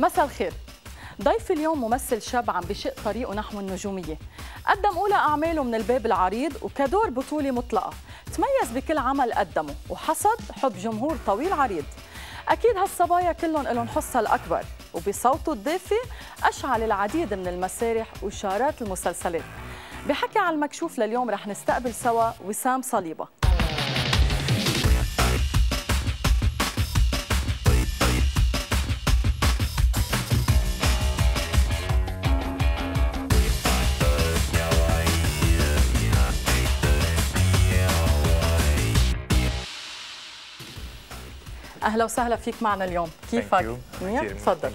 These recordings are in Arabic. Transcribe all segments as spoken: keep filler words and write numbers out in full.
مساء الخير. ضيف اليوم ممثل شاب عم بشق طريقه نحو النجومية. قدم أولى أعماله من الباب العريض وكدور بطولة مطلقة، تميز بكل عمل قدمه وحصد حب جمهور طويل عريض. أكيد هالصبايا كلهم لهم حصة الأكبر، وبصوته الدافي أشعل العديد من المسارح وشارات المسلسلات. بحكي على المكشوف لليوم رح نستقبل سوا وسام صليبة. أهلا وسهلا فيك معنا اليوم، كيفك؟ منيح؟ تفضل.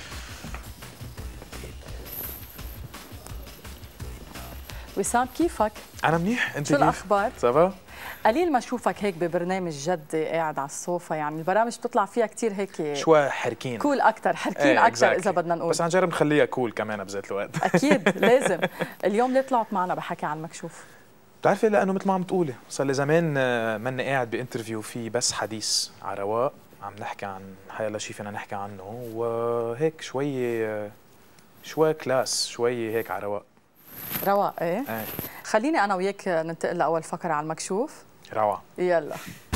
وسام كيفك؟ أنا منيح، أنت شو كيف؟ الأخبار؟ سافا؟ قليل ما أشوفك هيك ببرنامج جدي قاعد على الصوفة، يعني البرامج بتطلع فيها كثير هيك شوي حركين كول أكثر، حركين ايه أكثر إذا بدنا نقول، بس هنجرب نخليها كول كمان بذات الوقت. أكيد لازم. اليوم ليه طلعت معنا بحكي عن المكشوف؟ بتعرفي لأنه مثل ما عم تقولي صار لي زمان ماني قاعد بانترفيو في بس حديث على رواق، عم نحكي عن حيلا شيء فينا نحكي عنه، وهيك شوي شوي كلاس، شوي هيك على رواق. رواق ايه؟ ايه. خليني أنا وياك ننتقل لأول فقرة على المكشوف. روعة. يلا.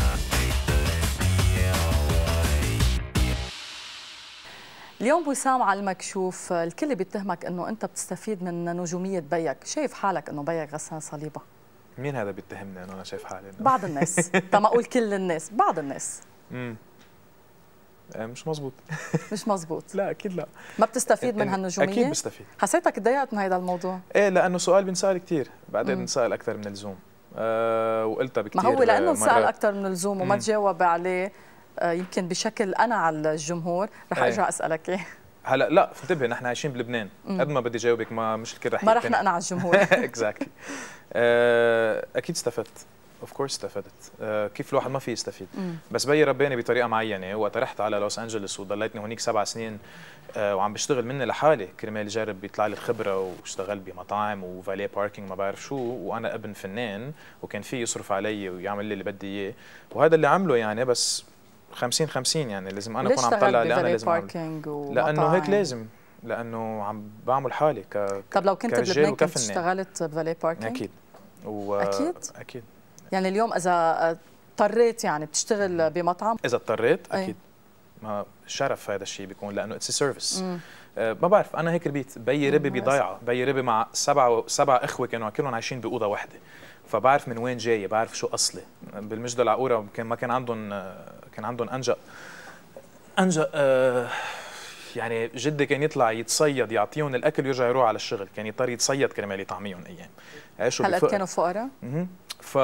اليوم وسام على المكشوف، الكل بيتهمك انه انت بتستفيد من نجوميه بيك، شايف حالك انه بيك غسان صليبه؟ مين هذا بيتهمني انه انا شايف حالي؟ بعض الناس، تما اقول كل الناس، بعض الناس. امم مش مزبوط. مش مزبوط. لا اكيد لا. ما بتستفيد من هالنجوميه؟ اكيد بستفيد. حسيتك تضايقت من هذا الموضوع؟ ايه لانه سؤال بنسال كثير، بعدين بنسال اكثر من اللزوم. أه وقلتها بكثير. ما هو لانه انسال اكثر من اللزوم وما تجاوب عليه يمكن بشكل انا على الجمهور، رح ارجع اسالك اياه. هلا لا انتبهي، نحن عايشين بلبنان، قد ما بدي جاوبك ما مش الكل رح ما رح نقنع الجمهور. اكزاكتلي. اكيد استفدت، اوف كورس استفدت. أه كيف الواحد ما في يستفيد؟ مم. بس بيي رباني بطريقه معينه، وقت رحت على لوس انجلوس وضليتني هونيك سبع سنين أه وعم بشتغل مني لحالي كرمال جرب يطلع لي الخبره، واشتغل بمطاعم وفالي باركينج ما بعرف شو، وانا ابن فنان وكان في يصرف علي ويعمل لي اللي بدي اياه، وهذا اللي عمله يعني. بس خمسين خمسين يعني لازم انا اكون عم طلع اللي انا لازم اعمله، لانه هيك لازم، لانه عم بعمل حالي ك طب لو كنت بلبنان كنت اشتغلت بفالي باركينج؟ اكيد. و... اكيد اكيد. يعني اليوم اذا اضطريت يعني بتشتغل بمطعم؟ اذا اضطريت اكيد. ما شرف هذا الشيء بيكون، لانه اتس سيرفيس. أه ما بعرف، انا هيك ربيت. بيي ربي بضيعه، بيي ربي مع سبعه سبعه اخوه كانوا كلهم عايشين باوضه واحده، فبعرف من وين جاي، بعرف شو اصلي. بالمجد العقوره كان ما كان عندهم، كان عندهم انجا انجا أه يعني جدي كان يطلع يتصيد يعطيهم الاكل ويرجع يروح على الشغل، كان يضطر يتصيد كرمال يطعميهم ايام. عاشوا هلا كانوا فقراء؟ اها. ف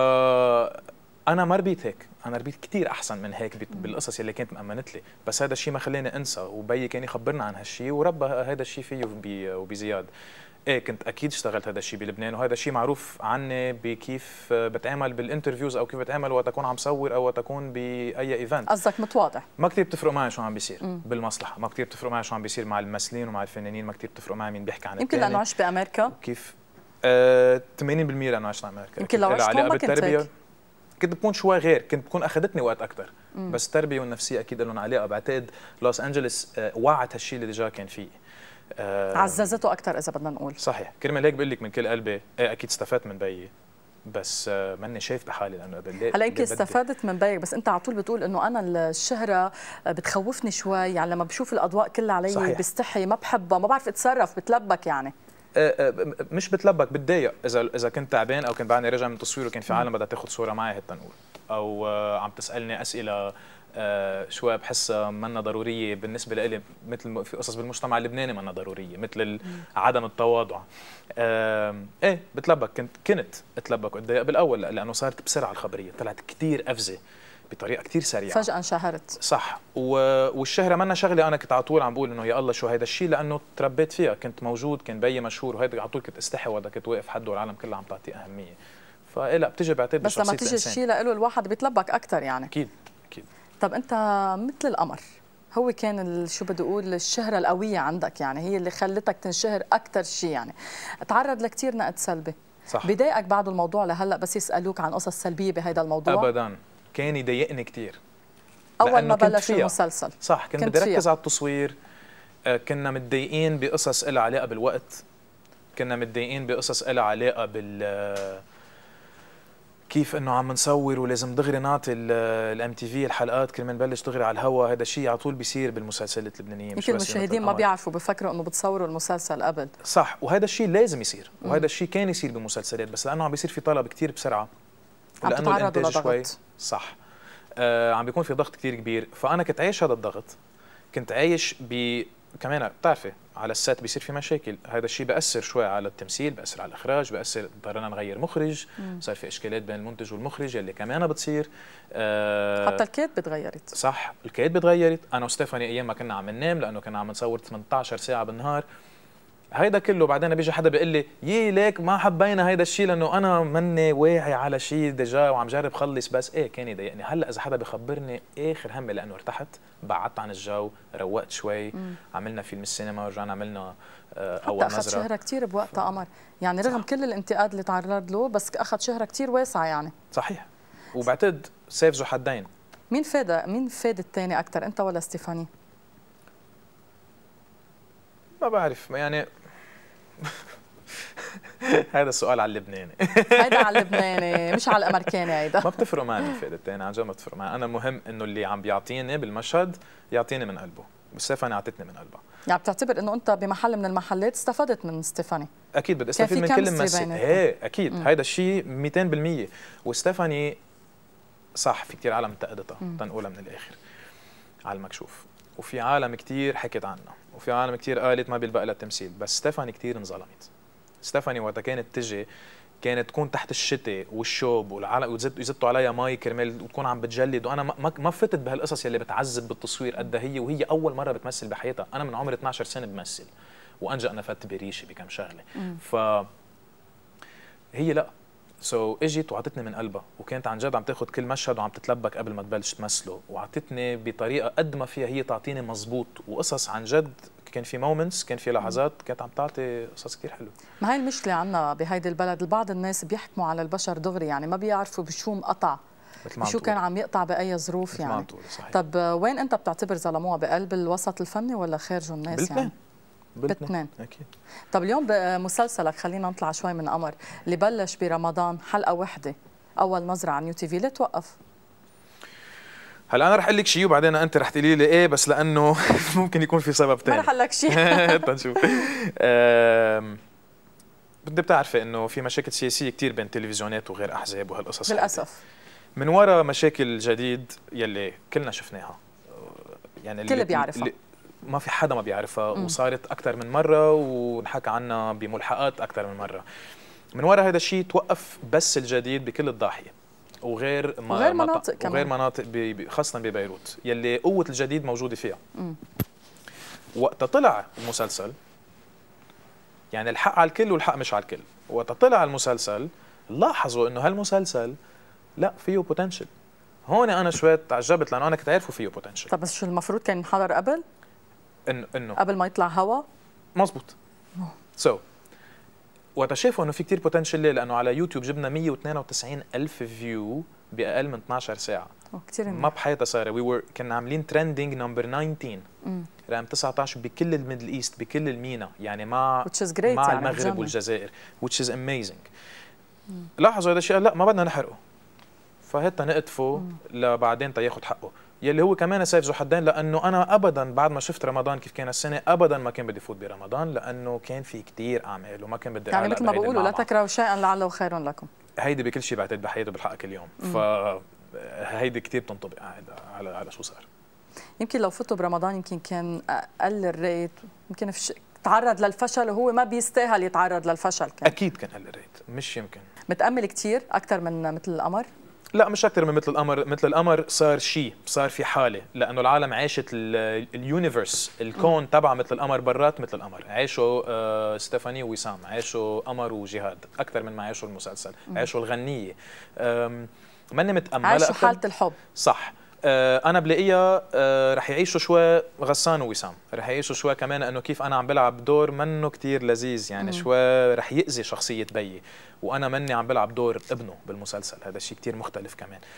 انا ما ربيت هيك، انا ربيت كثير احسن من هيك بالقصص اللي كانت مأمنت لي، بس هذا الشيء ما خلاني انسى، وبيي كان يخبرنا عن هالشيء وربى هذا الشيء فيه وبزياد. ايه كنت اكيد اشتغلت هذا الشيء بلبنان، وهذا الشيء معروف عني بكيف بتعامل بالانترفيوز، او كيف بتعامل وقت اكون عم صور او وقت اكون باي ايفنت. قصدك متواضع؟ ما كثير بتفرق معي شو عم بيصير م. بالمصلحه، ما كثير بتفرق معي شو عم بيصير مع الممثلين ومع الفنانين، ما كثير بتفرق معي مين بيحكي عن يمكن لانه عشت بامريكا؟ كيف آه ثمانين بالمئة لانه عشت بامريكا. يمكن لو عشت هون ما كنت هيك. كنت بكون شوي غير، كنت بكون اخذتني وقت اكثر، بس التربيه والنفسيه اكيد لهم علاقه. بعتقد لوس انجلوس آه وعت هالشيء اللي ديجا كان فيه، آه عززته اكثر اذا بدنا نقول. صحيح، كرمال هيك بقول لك من كل قلبي ايه اكيد استفدت من بيي، بس آه ماني شايف بحالي لانه هلا يمكن استفدت من بيك، بس انت على طول بتقول انه انا الشهره بتخوفني شوي، يعني لما بشوف الاضواء كلها علي بستحي، ما بحبها، ما بعرف اتصرف، بتلبك يعني. مش بتلبك، بتضايق اذا اذا كنت تعبان او كنت بعدني راجع من تصوير وكان في عالم بدها تاخذ صوره معي حتى نقول، او عم تسالني اسئله شوي بحسها منا ضروريه بالنسبه لي، مثل في قصص بالمجتمع اللبناني منا ضروريه، مثل عدم التواضع. ايه بتلبك، كنت كنت اتلبك واتضايق بالاول لانه صارت بسرعه الخبريه، طلعت كثير افزه بطريقه كثير سريعه، فجاه انشهرت. صح. والشهره منا شغله انا كنت على طول عم بقول انه يا الله شو هيدا الشيء، لانه تربيت فيها، كنت موجود، كان بيي مشهور، وهيدا على طول كنت استحي وقت كنت واقف حده والعالم كلها عم تعطيه اهميه. فايه لا بتجي بعتقد بس لما تيجي الشيء له الواحد بيتلبك اكثر يعني. اكيد اكيد. طب انت مثل القمر، هو كان شو بدي اقول الشهره القويه عندك، يعني هي اللي خلتك تنشهر اكثر شيء، يعني تعرض لكثير نقد سلبي. صح. بضايقك بعد الموضوع لهلا بس يسالوك عن قصص سلبيه بهذا الموضوع؟ ابدا، كان يضايقني كثير اول ما بلش المسلسل. صح، كنت بدي اركز على التصوير، كنا متضايقين بقصص لها علاقه بالوقت، كنا متضايقين بقصص لها علاقه بال كيف انه عم نصور ولازم دغري نعطي الام تي في الحلقات كل ما نبلش دغري على الهواء. هذا الشيء على طول بيصير بالمسلسلات اللبنانيه. يمكن المشاهدين ما بيعرفوا، بفكروا انه بتصوروا المسلسل قبل. صح، وهذا الشيء لازم يصير، وهذا الشيء كان يصير بالمسلسلات، بس لانه عم بيصير في طلب كثير بسرعه ولانه الانتاج شوي صح آه عم بيكون في ضغط كثير كبير. فانا كنت عايش هذا الضغط، كنت عايش ب كمان بتعرفي على السات بيصير في مشاكل، هذا الشيء بأثر شوي على التمثيل، بأثر على الإخراج، بأثر اضطرينا نغير مخرج، مم. صار في إشكالات بين المنتج والمخرج اللي كمان بتصير. آه حتى الكاتبة تغيرت. صح، الكاتبة تغيرت. أنا وستيفاني أيام ما كنا عم ننام لأنه كنا عم نصور ثمانية عشر ساعة بالنهار. هيدا كله بعدين بيجي حدا بيقول لي يي ليك ما حبينا هيدا الشيء لانه انا مني واعي على شيء ديجا وعم جرب خلص. بس ايه كان يضايقني. هلا اذا حدا بخبرني اخر همي لانه ارتحت، بعدت عن الجو، روقت شوي، مم. عملنا فيلم السينما ورجعنا عملنا آه اول نظره. اخذ شهره كثير بوقتها قمر، يعني رغم صح. كل الانتقاد اللي تعرض له بس اخذ شهره كثير واسعه يعني. صحيح. وبعتقد سيف ذو حدين. مين فاد مين فاد الثاني اكثر، انت ولا ستيفاني؟ ما بعرف يعني هذا السؤال على اللبناني. هيدا على اللبناني مش على الامريكاني. هيدا ما بتفرق معي مين فاد الثاني، عن جد ما بتفرق معي. انا المهم انه اللي عم بيعطيني بالمشهد يعطيني من قلبه، وستيفاني اعطتني من قلبها. يعني بتعتبر انه انت بمحل من المحلات استفدت من ستيفاني؟ اكيد بدي استفيد من كل ممثل. ايه اكيد مم. هيدا الشيء مئتين بالمئة. وستيفاني صح في كثير عالم انتقدتها، تنقولها من الاخر على المكشوف، وفي عالم كثير حكت عنها، وفي عالم كثير قالت ما بيلبق لها التمثيل. بس ستيفاني كثير انظلمت. ستيفاني وقتها كانت تجي كانت تكون تحت الشتاء والشوب والعالم ويزتوا عليها مي كرمال وتكون عم بتجلد، وانا ما ما فتت بهالقصص يلي بتعذب بالتصوير قدها هي، وهي اول مره بتمثل بحياتها. انا من عمر اثنعش سنه بمثل، وانجا انا فت بريشي بكم شغله. ف هي لا سو so, اجت وعطتني من قلبها، وكانت عن جد عم تاخذ كل مشهد وعم تتلبك قبل ما تبلش تمثله، وعطتني بطريقه قد ما فيها هي تعطيني مزبوط، وقصص عن جد كان في مومنتس، كان في لحظات كانت عم تعطي قصص كثير حلوه. ما هي المشكله عندنا بهيدي البلد، بعض الناس بيحكموا على البشر دغري، يعني ما بيعرفوا بشو مقطع، بشو كان عم يقطع باي ظروف يعني. صحيح. طب وين انت بتعتبر ظلموها، بقلب الوسط الفني ولا خارجه الناس؟ بالتنين. يعني بالاثنين اكيد. طب اليوم بمسلسلك خلينا نطلع شوي من قمر اللي بلش برمضان حلقه وحده اول نظره على نيو تي في، ليه توقف؟ هلا انا رح اقول لك شيء وبعدين انت رح تقولي لي ايه، بس لانه ممكن يكون في سبب ثاني. ما رح اقول لك شيء. تنشوف. بدي بتعرفي انه في مشاكل سياسيه كثير بين تلفزيونات وغير احزاب وهالقصص للاسف. من وراء مشاكل جديد يلي كلنا شفناها، يعني اللي بيعرفها، ما في حدا ما بيعرفها، مم. وصارت اكثر من مره ونحكى عنها بملحقات اكثر من مره. من وراء هذا الشيء توقف بس الجديد بكل الضاحيه، وغير ما وغير مناطق كمان، وغير مناطق بي خاصه ببيروت يلي قوه الجديد موجوده فيها. مم. وقت طلع المسلسل يعني الحق على الكل والحق مش على الكل. وقت طلع المسلسل لاحظوا انه هالمسلسل لا فيه بوتنشل. هون انا شوي تعجبت لانه انا كنت عارفه فيه بوتنشل. طب بس شو المفروض كان ينحضر قبل؟ انه انه قبل ما يطلع هوا؟ مزبوط. سو so, وقت شافوا انه في كثير بوتنشل، ليه؟ لانه على يوتيوب جبنا مية واثنين وتسعين ألف فيو باقل من اثنعش ساعه. كثير ما بحياتها صار. وي ور كنا عاملين ترندنج نمبر تسعطعش، رقم تسعطعش بكل الميدل ايست، بكل المينا، يعني مع مع يعني المغرب جمع. والجزائر which is amazing. مم. لاحظوا هذا الشيء، لا ما بدنا نحرقه، فهتا نقطفه لبعدين تياخذ حقه، يلي هو كمان سيف ذو حدين. لانه انا ابدا بعد ما شفت رمضان كيف كان السنه ابدا ما كان بدي فوت برمضان، لانه كان في كثير اعمال وما كان بدي يعني مثل ما بقولوا لا تكرهوا شيئا لعله خير لكم. هيدي بكل شيء بعتقد بحياته بالحق كل يوم. ف هيدي كثير بتنطبق على على شو صار. يمكن لو فتوا برمضان يمكن كان اقل الريت، يمكن فش... تعرض للفشل وهو ما بيستاهل يتعرض للفشل. كان اكيد كان اقل الريت، مش يمكن. متامل كثير اكثر من مثل القمر؟ لا مش اكثر من مثل القمر. مثل القمر صار شيء، صار في حاله، لانه العالم عاشت اليونيفرس، الكون تبع مثل القمر برات مثل القمر. عاشوا آه ستيفاني ووسام، عاشوا قمر وجهاد اكثر من ما عاشوا المسلسل، عاشوا الغنيه. ماني متامله عاشوا حاله الحب. صح. آه انا بلاقيها آه رح يعيشوا شوي غسان ووسام، رح يعيشوا شوي كمان انه كيف انا عم بلعب دور منه كتير لذيذ، يعني مم. شوي رح يأذي شخصيه بيي، وانا مني عم بلعب دور ابنه بالمسلسل. هذا الشيء كتير مختلف كمان.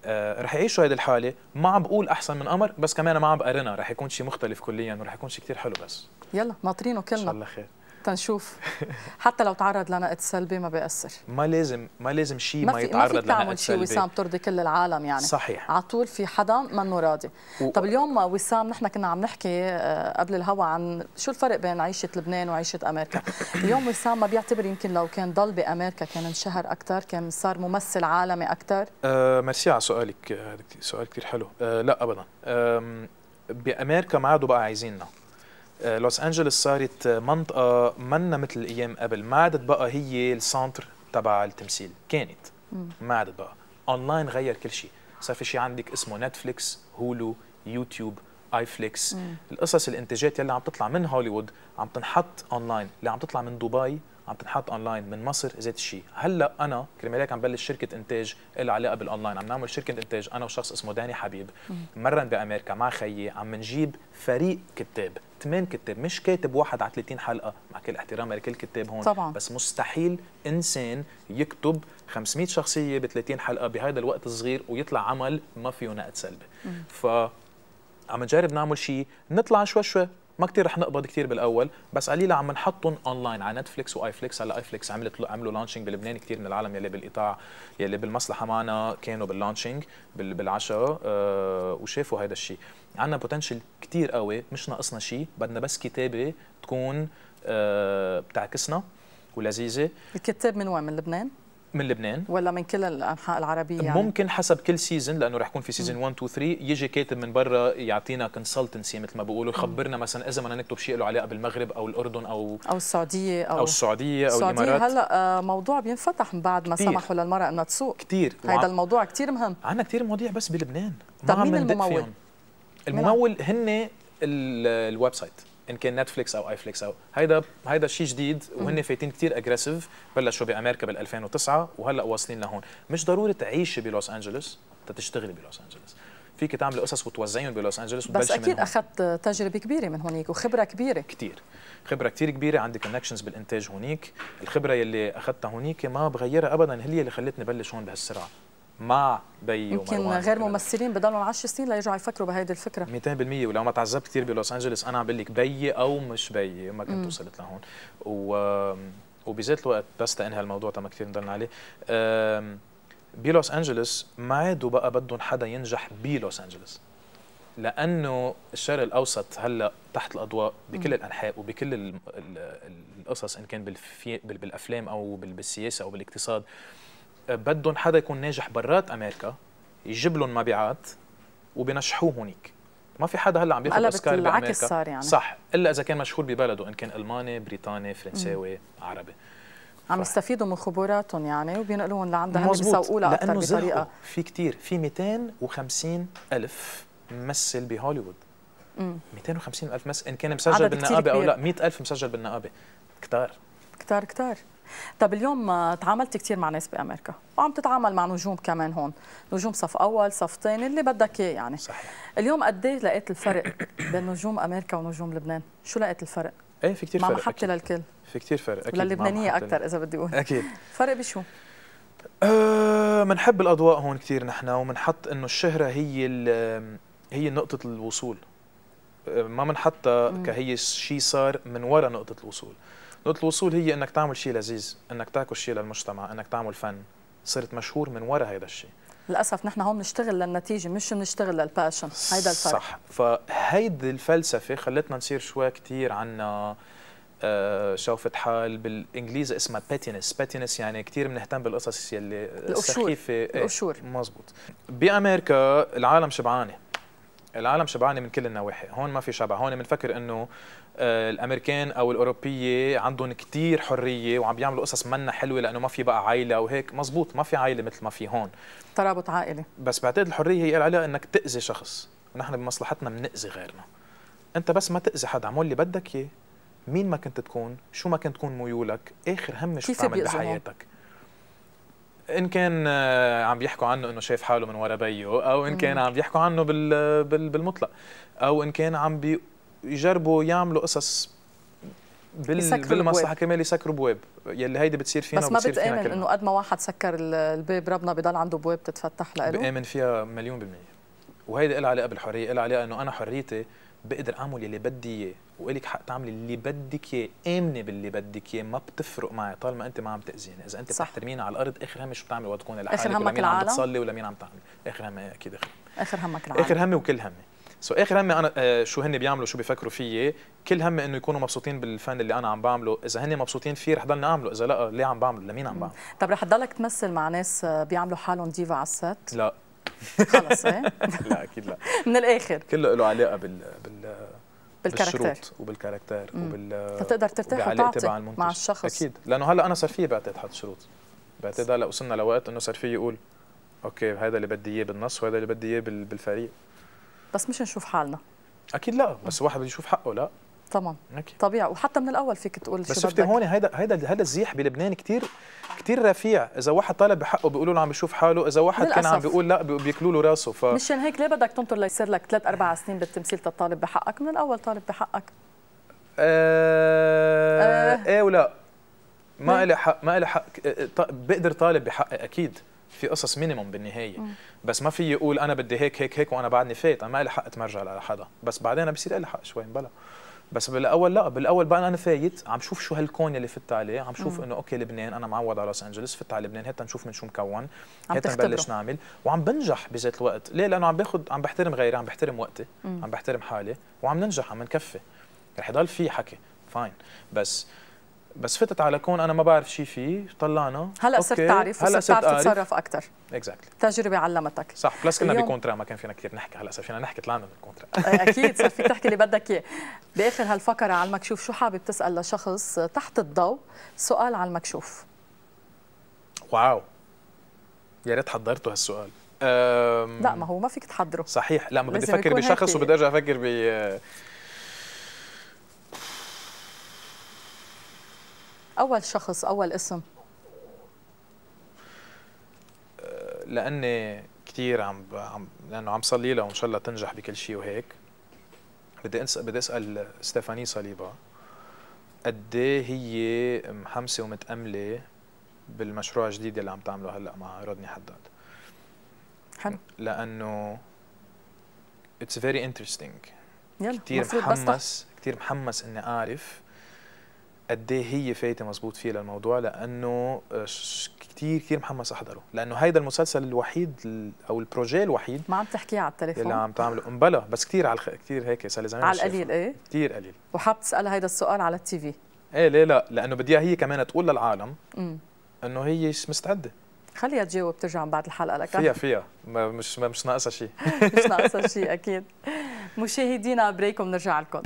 آه رح يعيشوا هذه الحاله. ما عم بقول احسن من قمر، بس كمان ما عم بقارنها، رح يكون شيء مختلف كليا ورح يكون شيء كثير حلو. بس يلا ناطرينه كلنا ان شاء الله خير تنشوف. حتى لو تعرض لنقد سلبي ما بيأثر. ما لازم ما لازم شيء ما, ما يتعرض لنقد سلبي. ما فيك تعمل شيء وسام ترضي كل العالم يعني. صحيح. على طول في حدا منه راضي. و... طب اليوم وسام نحن كنا عم نحكي قبل الهوا عن شو الفرق بين عيشه لبنان وعيشه امريكا. اليوم وسام ما بيعتبر يمكن لو كان ضل بامريكا كان انشهر اكثر، كان صار ممثل عالمي اكثر؟ أه ميرسي على سؤالك، هذا سؤال كثير حلو. أه لا ابدا. أه بامريكا ما عادوا بقى عايزيننا. لوس أنجلوس صارت منطقة منا مثل الأيام قبل، ما عادت بقى هي السنتر تبع التمثيل، كانت ما عادت بقى. أونلاين غير كل شيء، صار في شيء عندك اسمه نتفليكس، هولو، يوتيوب، آي فليكس. القصص الإنتاجات يلي عم تطلع من هوليوود عم تنحط أونلاين، اللي عم تطلع من دبي عم تنحط أونلاين، من مصر ذات الشيء. هلا أنا كرمال هيك عم بلش شركة إنتاج لها علاقة بالأونلاين، عم نعمل شركة إنتاج أنا وشخص اسمه داني حبيب، مرن بأمريكا مع خيي، عم نجيب فريق كتاب، ثمان كتاب، مش كاتب واحد على ثلاثين حلقة، مع كل احترام لكل كتاب هون طبعا. بس مستحيل إنسان يكتب خمسمية شخصية ب ثلاثين حلقة بهذا الوقت الصغير ويطلع عمل ما فيه نقد سلبي. ف عم نجرب نعمل شيء، نطلع شوي شوي، ما كثير رح نقبض كثير بالاول، بس قليلا عم نحطهم اونلاين على نتفليكس واي فليكس. هلا اي فليكس عملت عملوا لانشينج بلبنان، كثير من العالم يلي بالايطاع يلي بالمصلحه معنا كانوا باللانشينج بالعشاء أه وشافوا هذا الشيء. عندنا بوتنشل كثير قوي، مش ناقصنا شيء، بدنا بس كتابه تكون أه بتعكسنا ولذيذه. الكتاب من وين؟ من لبنان؟ من لبنان ولا من كل الانحاء العربيه يعني؟ ممكن حسب كل سيزون، لانه رح يكون في سيزون واحد اثنين ثلاثة يجي كاتب من برا يعطينا كونسلتنسي مثل ما بيقولوا، يخبرنا مثلا اذا بدنا نكتب شيء له علاقه بالمغرب او الاردن او او السعوديه او او السعوديه او السعودية. الامارات. هلا موضوع بينفتح من بعد ما كتير. سمحوا للمراه انها تسوق كثير، هذا الموضوع كثير مهم. عندنا كثير مواضيع بس بلبنان طب مين الممول؟ الممول هن الويب سايت، ان كان نتفليكس او اي فليكس او هيدا هيدا شيء جديد، وهن فايتين كثير اجريسيف. بلشوا بامريكا بال ألفين وتسعة وهلا واصلين لهون. مش ضروري تعيشي بلوس انجلوس تشتغلي بلوس انجلوس، فيك تعملي قصص وتوزعيهم بلوس انجلوس. بس اكيد اخذت تجربه كبيره من هونيك وخبره كبيره. كثير خبره كثير كبيره، عندي كونكشنز بالانتاج هونيك. الخبره يلي اخذتها هونيك ما بغيرها ابدا، هي اللي خلتني بلش هون بهالسرعه مع بي يمكن غير ممثلين بضلوا عشر سنين ليرجعوا يفكروا بهيدي الفكره. مئتين بالمئة. ولو ما تعذبت كثير بلوس انجلوس انا عم بقول لك بيي او مش بيي ما كنت وصلت لهون. و وبذات الوقت بس تنهي الموضوع تما كثير نضلنا عليه. بلوس انجلوس ما عادوا بقى بدهم حدا ينجح بلوس انجلوس، لانه الشرق الاوسط هلا تحت الاضواء بكل الانحاء وبكل القصص، ان كان بالافلام او بالسياسه او بالاقتصاد. بدهم حدا يكون ناجح برات امريكا يجيب لهم مبيعات وبنجحوه هونيك. ما في حدا هلا عم بياخذ اوسكار بامريكا صار يعني. صح، الا اذا كان مشهور ببلده، ان كان الماني، بريطاني، فرنساوي، مم. عربي. عم يستفيدوا من خبراتهم يعني وبينقلوهم لعندها، هم بيسوقوا لها اكثر بطريقه. في كثير، في مئتين وخمسين ألف ممثل بهوليوود. مئتين وخمسين ألف ممثل، ان كان مسجل بالنقابه او لا. مئة ألف مسجل بالنقابه. كتار كتار كتار. طب اليوم تعاملت كثير مع ناس بامريكا وعم تتعامل مع نجوم كمان هون، نجوم صف اول صف ثاني اللي بدك اياه يعني. صحيح. اليوم قد ايه لقيت الفرق بين نجوم امريكا ونجوم لبنان؟ شو لقيت الفرق؟ ايه في كثير فرق، مع محبتي للكل. في كثير فرق اكيد، وللبنانيه اكثر اذا بدي اقول. اكيد. فرق بشو؟ أه بنحب الاضواء هون كثير نحن، وبنحط انه الشهره هي هي نقطه الوصول، ما بنحطها كهي شيء صار من وراء نقطه الوصول. نقطة الوصول هي انك تعمل شيء لذيذ، انك تعكس شيء للمجتمع، انك تعمل فن. صرت مشهور من وراء هذا الشيء. للاسف نحن هون بنشتغل للنتيجه مش بنشتغل للباشن، هيدا الفرق. صح، فهيدي الفلسفه خلتنا نصير شوي كثير عنا آه شوفة حال، بالانجليزي اسمها باتينس. باتينس يعني كثير بنهتم بالقصص يلي السخيفه. القشور. مزبوط. بامريكا العالم شبعانه، العالم شبعانه من كل النواحي. هون ما في شبع، هون بنفكر انه آه الامريكان او الاوروبيه عندهم كثير حريه وعم بيعملوا قصص منا حلوه لانه ما في بقى عائله وهيك. مزبوط، ما في عائله مثل ما في هون، ترابط عائلي. بس بعتقد الحريه هي العلاقه انك تاذي شخص، ونحن بمصلحتنا بنأذي غيرنا. انت بس ما تاذي حدا، اعمل اللي بدك اياه، مين ما كنت تكون، شو ما كنت تكون ميولك، اخر هم شو بتعمل بحياتك. ان كان عم بيحكوا عنه انه شايف حاله من ورا بيه، او ان كان عم بيحكوا عنه بالمطلق، او ان كان عم بيجربوا يعملوا قصص بال... بالمصلحه كمان يسكروا بواب يلي هيدي بتصير فينا بس ما بتآمن انه قد ما واحد سكر الباب ربنا بضل عنده بواب تتفتح له؟ بآمن فيها مليون بالمية، وهيدي لها علاقه بالحريه، لها علاقه انه انا حريتي بقدر اعمل اللي بدي اياه، والك حق تعملي اللي بدك اياه، امني باللي بدك اياه، ما بتفرق معي طالما انت ما عم تاذيني، اذا انت بتحترميني على الارض اخر همي شو بتعمل وقت تكوني لحالك، ولا مين عم بتصلي ولا مين عم تعمل، اخر همي اكيد اخر اخر همك العالم، اخر همي وكل همي. سو اخر همي انا آه شو هن بيعملوا شو بيفكروا فيي، كل همي انه يكونوا مبسوطين بالفن اللي انا عم بعمله، اذا هن مبسوطين فيه رح ضلني اعمله، اذا لا ليه عم بعمله، لمين عم بعمله. طب رح تضلك تمثل مع ناس بيعملوا حالهم ديفا على الست؟ لا خلص ايه؟ لا اكيد لا. من الاخر كله له علاقه بال بال بالكاركتر وبالكاركتر وبال تقدر ترتاح وتعطي مع الشخص. اكيد، لانه هلا انا صار فيي بعتقد حط شروط، بعتقد هلا وصلنا لوقت انه صار فيي يقول اوكي هذا اللي بدي اياه بالنص وهذا اللي بدي اياه بالفريق، بس مش نشوف حالنا. اكيد لا، بس الواحد بده يشوف حقه. لا طبعا طبيعي، وحتى من الاول فيك تقول بس شفتي هون هيدا هيدا هذا الزيح بلبنان كثير كثير رفيع، اذا واحد طالب بحقه بيقولوا له عم بيشوف حاله، اذا واحد كان عم بيقول لا بياكلوا له راسه. ف مشان هيك ليه بدك تنطر ليصير لك ثلاث اربع سنين بالتمثيل تطالب بحقك؟ من الاول طالب بحقك. آه آه ايه ولا ما إلي حق، ما إلي حق، بقدر طالب بحقي اكيد، في قصص مينيموم بالنهايه، م. بس ما في يقول انا بدي هيك هيك هيك وانا بعدني فايت، انا ما لي حق اتمرجع على حدا، بس بعدين انا بصير لي حق شوي بلا، بس بالاول لا، بالاول بقى انا فايت عم شوف شو هالكون اللي فت عليه، عم شوف انه اوكي لبنان انا معود على لوس انجلوس، فت على لبنان هات نشوف من شو مكون، هات نبلش نعمل، وعم بنجح بذات الوقت. ليه؟ لانه عم باخذ، عم بحترم غيري، عم بحترم وقتي، م. عم بحترم حالي، وعم ننجح، عم نكفي. رح يضل في حكي فاين، بس بس فتت على كون انا ما بعرف شيء فيه، طلعنا هلا صرت تعرف، هلا صرت تعرف تتصرف اكثر. اكزاكتلي تجربه علمتك. صح، بلس كنا بكونترا ما كان فينا كثير نحكي، هلا صار فينا نحكي طلعنا من الكونترا. اكيد صار فيك تحكي اللي بدك اياه. باخر هالفقره على المكشوف شو حابب تسال لشخص تحت الضوء؟ سؤال على المكشوف. واو يا ريت حضرتوا هالسؤال. لا ما هو ما فيك تحضره. صحيح، لا ما بدي افكر بشخص وبدي ارجع افكر ب أول شخص، أول اسم. لأني كثير عم عم لأنه عم صلي لها وإن شاء الله تنجح بكل شيء وهيك. بدي أسأل بدي أسأل ستيفاني صليبا قد إيه هي محمسة ومتأملة بالمشروع الجديد اللي عم تعمله هلا مع رودني حداد. حلو. لأنه it's very interesting. يلا كثير محمس، كثير محمس إني أعرف قد ايه هي فايته مزبوط فيها للموضوع، لانه كثير كثير محمس احضره، لانه هيدا المسلسل الوحيد او البروجي الوحيد ما عم تحكيه على التليفون اللي عم تعمله مبلا، بس كثير على كثير هيك صار لي زمان على القليل. ايه كثير قليل. وحاب تسالها هيدا السؤال على التي في؟ ايه ليه لا، لانه بديها هي كمان تقول للعالم امم انه هي مستعده. خليها تجاوب ترجع بعد الحلقه لك. فيها فيها ما مش مش ناقصها شيء. مش ناقصها شيء اكيد. مشاهدينا بريك وبنرجع لكم.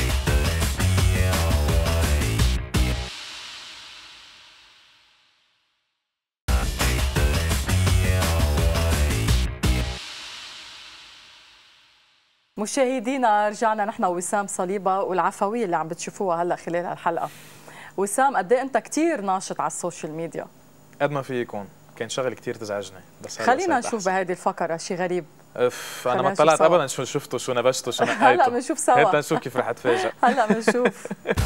مشاهدينا رجعنا نحن ووسام صليبة والعفوية اللي عم بتشوفوها هلا خلال هالحلقة. وسام قد ايه انت كثير ناشط على السوشيال ميديا؟ قد ما في يكون، كان شغل كثير تزعجني، بس خلينا نشوف بهذه الفقرة شيء غريب. اف انا ما طلعت ابدا شو شفته شو نبشته شو نقيته. هلا بنشوف سوا، هات نشوف كيف رح اتفاجئ. هلا بنشوف.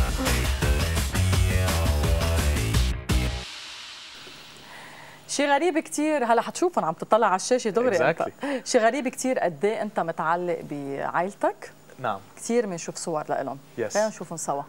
شيء غريب كثير، هلا حتشوفهم عم تطلع على الشاشه دغري exactly. انت. شيء غريب كثير قد ايه انت متعلق بعائلتك. نعم كثير بنشوف صور لهم. yes. خلينا نشوفهم سوا.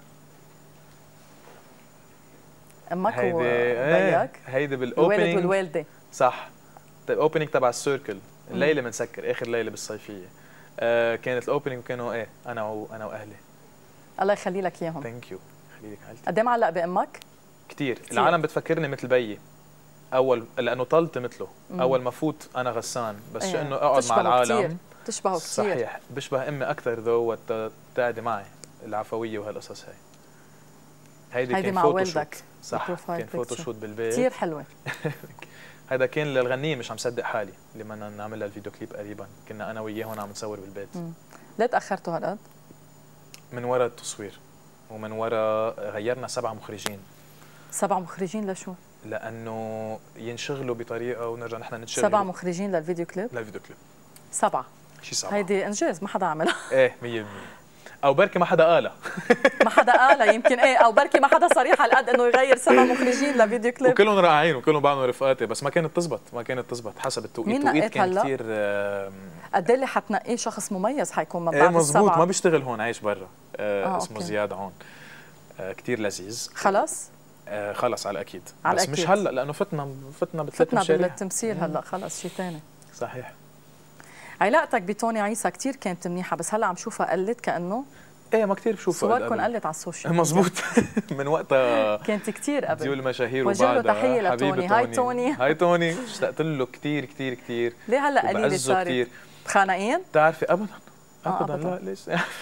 امك هيدي وبيك هيدي بالاوبننج، الوالد والوالده. صح، الاوبننج تبع السيركل، الليله بنسكر اخر ليله بالصيفيه. آه كانت الاوبننج وكانوا ايه انا وانا واهلي. الله يخلي لك اياهم. ثانك يو، خلي لك عائلتي. قد ايه معلق بامك؟ كثير، العالم بتفكرني مثل بيي اول، لانه طلت مثله. مم. اول ما فوت انا غسان، بس ايه. انه اقعد مع العالم كتير. تشبهه كثير. صحيح، بشبه امي اكثر ذو وقت تقعدي معي، العفويه وهالقصص هي. هيدي هيدي كان مع والدك. صح، كان فوتوشوت بالبيت كثير حلوه. هذا كان للغنيه، مش عم صدق حالي لما نعمل لها الفيديو كليب قريبا، كنا انا وياه عم نصور بالبيت. مم. ليه تاخرتوا هالقد؟ من وراء التصوير ومن وراء غيرنا سبعه مخرجين. سبع مخرجين لشو؟ لانه ينشغلوا بطريقه ونرجع نحن نتشغل. سبع مخرجين للفيديو كليب؟ للفيديو كليب سبعه. شيء صعب، هيدي انجاز ما حدا عملها. ايه مية بالمية. او بركي ما حدا قالها. ما حدا قالها يمكن ايه، او بركي ما حدا صريح على قد انه يغير سبع مخرجين لفيديو كليب. وكلهم رائعين وكلهم بعضهم رفقاتي، بس ما كانت تزبط، ما كانت تزبط حسب التوقيت. التوقيت كان كثير. قد ايه اللي حتنقيه شخص مميز حيكون من بعد ايه السبعه؟ مزبوط، ما بيشتغل هون، عايش برا. آه آه اسمه أوكي. زياد عون. آه كثير لذيذ. خلاص؟ آه خلص على الاكيد، على بس أكيد. مش هلا لانه فتنا فتنا بثلاث فتنا مشاريع. بالتمثيل هلا خلص شيء ثاني. صحيح. علاقتك بتوني عيسى كثير كانت منيحه، بس هلا عم شوفها قلت كانه. ايه ما كثير بشوفها. صوركم قلت على السوشيال. مزبوط. من وقتها كانت كثير قبل. ديول المشاهير وجه له وبعدها تحيه لتوني. هاي توني. هاي توني، اشتقت له كثير كثير كثير. ليه هلا قليله صارت؟ متخانقين؟ بتعرفي ابدا آه ابدا, أبداً. لا ليش؟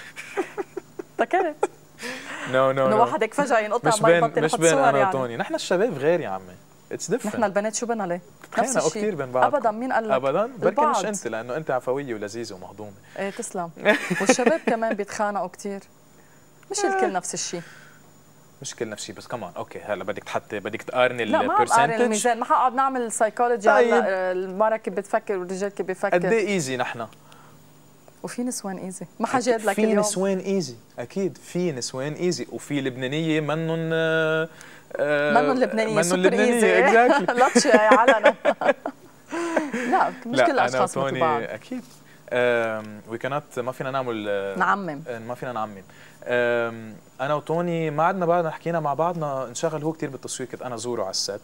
افتكرت نو نو انه نو واحد هيك فجاه ينقطع مش ما بين يبطل مش يحط بين صور انا يعني. وتوني، نحن الشباب غير يا عمي. اتس ديفرنت. نحن البنات شو بدنا ليه؟ نفس الشيء كثير بين بعض. ابدا. مين قال لك؟ ابدا بركي البعض. مش انت، لانه انت عفويه ولذيذه ومهضومه. ايه تسلم. والشباب كمان بيتخانقوا كثير، مش الكل نفس الشيء. مش كل نفس الشيء، بس كمان اوكي هلا بدك تحطي بدك تقارني لا ما بقارن البرسنتج. الميزان، ما حقعد نعمل سايكولوجي طيب. هلا المرأة كيف بتفكر والرجال كيف بيفكر. قد ايه ايزي نحن؟ وفي نسوان ايزي، ما حجادلك في اليوم. نسوان ايزي، اكيد في نسوان ايزي، وفي لبنانيه منن آه منن لبنانيه منن سوبر لبنانيه ايزي. اكزاكتلي. لطشه يا علنا. لا مش لا كل الاشخاص أنا مثل بعض. اكيد. وي كانت ما فينا نعمل نعمم. ما فينا نعمم. انا وتوني ما عدنا بعد حكينا مع بعضنا، انشغل هو كثير بالتصوير، كنت انا زوره على الست،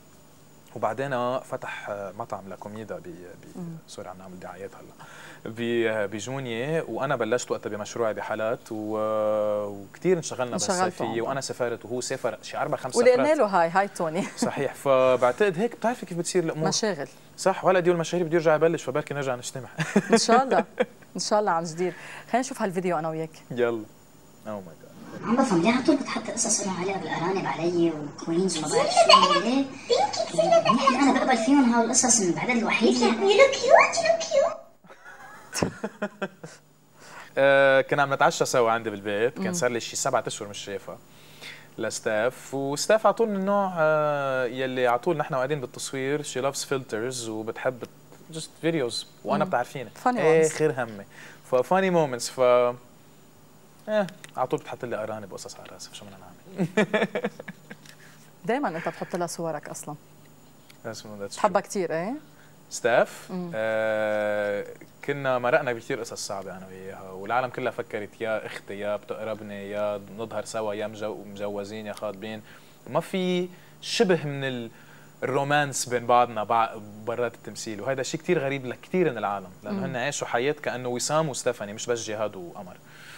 وبعدين فتح مطعم لكوميدا ب سوري عم نعمل دعايات هلا بجونية، وانا بلشت وقتها بمشروعي بحالات و... وكثير انشغلنا بالصيفيه، وانا سافرت وهو سافر شي اربع خمس سفرات. ولقينا له هاي هاي توني. صحيح. فبعتقد هيك بتعرفي كيف بتصير الامور. مشاغل. صح. وهلا ديول المشاهير بده يرجع يبلش، فبركي نرجع نجتمع. ان شاء الله ان شاء الله عن جديد. خلينا نشوف هالفيديو انا وياك. يلا. اوه ماي جاد. عم بفهم ليه على طول بتحط قصص انه علاقه بالارانب علي وكوينز وما بعرف شو ليه؟ يمكن انا بقبل فيهم هول القصص من بعدين الوحيد يعني. يو لوك كيوت يو لوك كيوت. كنا عم نتعشى سوا عندي بالبيت، كان صار لي شي سبعة اشهر مش شايفها لستاف، وستاف على طول من النوع آه يلي على طول نحن قاعدين بالتصوير شي لافز فلترز وبتحب جست فيديوز، وانا بتعرفيني اخر همي ففاني مومنتس، ف ايه على طول بتحط لي ارانب وقصص على راسي، فشو بدنا نعمل؟ دائما انت بتحط لها صورك اصلا. بتحبها بتحبها كثير ايه؟ ستاف آه كنا مرقنا بكثير قصص صعبه انا وياها، والعالم كلها فكرت يا اختي يا بتقربني يا نظهر سوا يا مجوزين يا خاطبين، وما في شبه من الرومانس بين بعضنا برات التمثيل، وهذا شيء كثير غريب لكثير من العالم، لانه هن عاشوا حياه كانه وسام وستيفاني مش بس جهاد وقمر.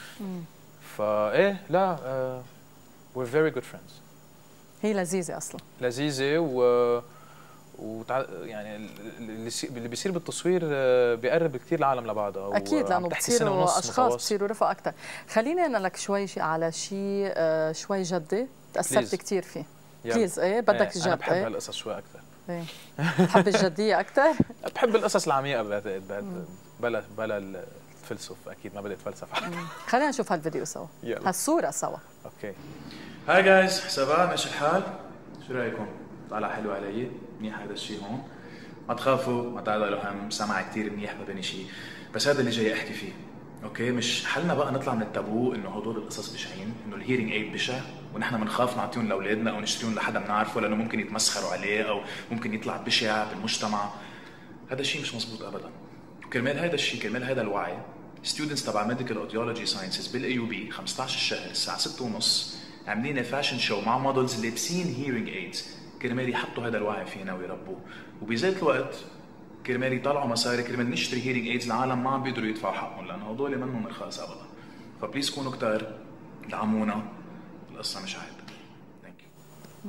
فايه لا uh, we're very good friends. هي لذيذه اصلا. لذيذه و وتع... يعني اللي بيصير بالتصوير بيقرب كثير العالم لبعضها. اكيد لانه بتصيروا اشخاص بتصيروا رفقه اكثر. خليني انا لك شوي على شيء شوي جدي تاثرت كثير فيه. بليز ايه بدك الجد. انا بحب ايه؟ هالقصص شوي اكثر. ايه بتحب الجديه اكثر؟ بحب القصص العميقه بعتقد، بلا بلا الفلسف، اكيد ما بدي اتفلسف. خلينا نشوف هالفيديو سوا، هالصوره سوا. اوكي. هاي جايز، سبا ماشي الحال؟ شو رايكم؟ طالع حلو علي؟ منيح هذا الشيء هون؟ ما تخافوا، ما تعطلوا هم، سمع كثير منيح ما بين شيء، بس هذا اللي جاي احكي فيه. اوكي، مش حلنا بقى نطلع من التابو انه هدول القصص بشعين، انه الهيرنج ايد بشع ونحن بنخاف نعطيهم لاولادنا او نشتريهم لحدا بنعرفه لانه ممكن يتمسخروا عليه او ممكن يطلع بشع بالمجتمع. هذا الشيء مش مزبوط ابدا. وكرمال هذا الشيء، كرمال هذا الوعي، ستودنتس تبع ميديكال اوديولوجي ساينسز بالاي يو بي خمسة عشر الشهر الساعه ستة ونص عاملين فاشن شو مع مودلز لابسين هيرنج ايدز كرمال يحطوا هذا الوعي فينا ويربوه، وبذات الوقت كرمال يطلعوا مصاري كرمال نشتري هيرنج ايدز العالم ما عم بيقدروا يدفعوا حقهم لانه هدول منهم رخاص ابدا. فبليز كونوا كتار، دعمونا، القصه مش عيب. ثانك يو.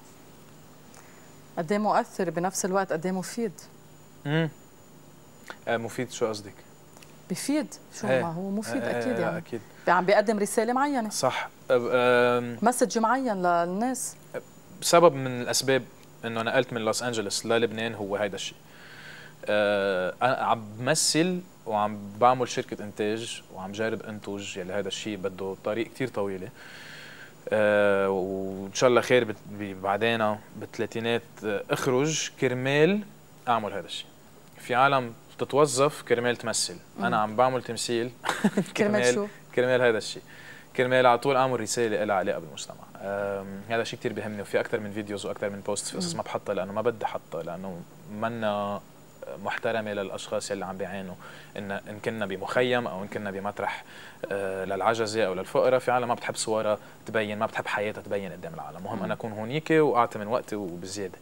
قد ايه مؤثر بنفس الوقت قد ايه مفيد؟ امم آه مفيد شو قصدك؟ بفيد شو ما هو مفيد آه اكيد يعني. اكيد عم بيقدم رساله معينه. صح. مسج معين للناس. بسبب من الاسباب انه نقلت من لوس انجلوس للبنان هو هيدا الشيء. أه انا عم بمثل وعم بعمل شركه انتاج وعم جرب انتج، يلي هذا الشيء بده طريق كثير طويله. أه وان شاء الله خير بعدين بالثلاثينات اخرج كرمال اعمل هذا الشيء. في عالم تتوظف كرمال تمثل. انا عم بعمل تمثيل كرمال شو؟ كرمال هذا الشيء، كرمال على طول اعمل رساله لها علاقه بالمجتمع. هذا شيء كثير بيهمني، وفي اكثر من فيديوز واكثر من بوست في قصص ما بحطها لانه ما بدي احطها، لانه منا محترمه للاشخاص اللي عم بيعانوا، ان ان كنا بمخيم او ان كنا بمطرح آه للعجزه او للفقراء. في عالم ما بتحب صورها تبين، ما بتحب حياتها تبين قدام العالم. مهم انا اكون هونيك واعطي من وقتي وبزياده.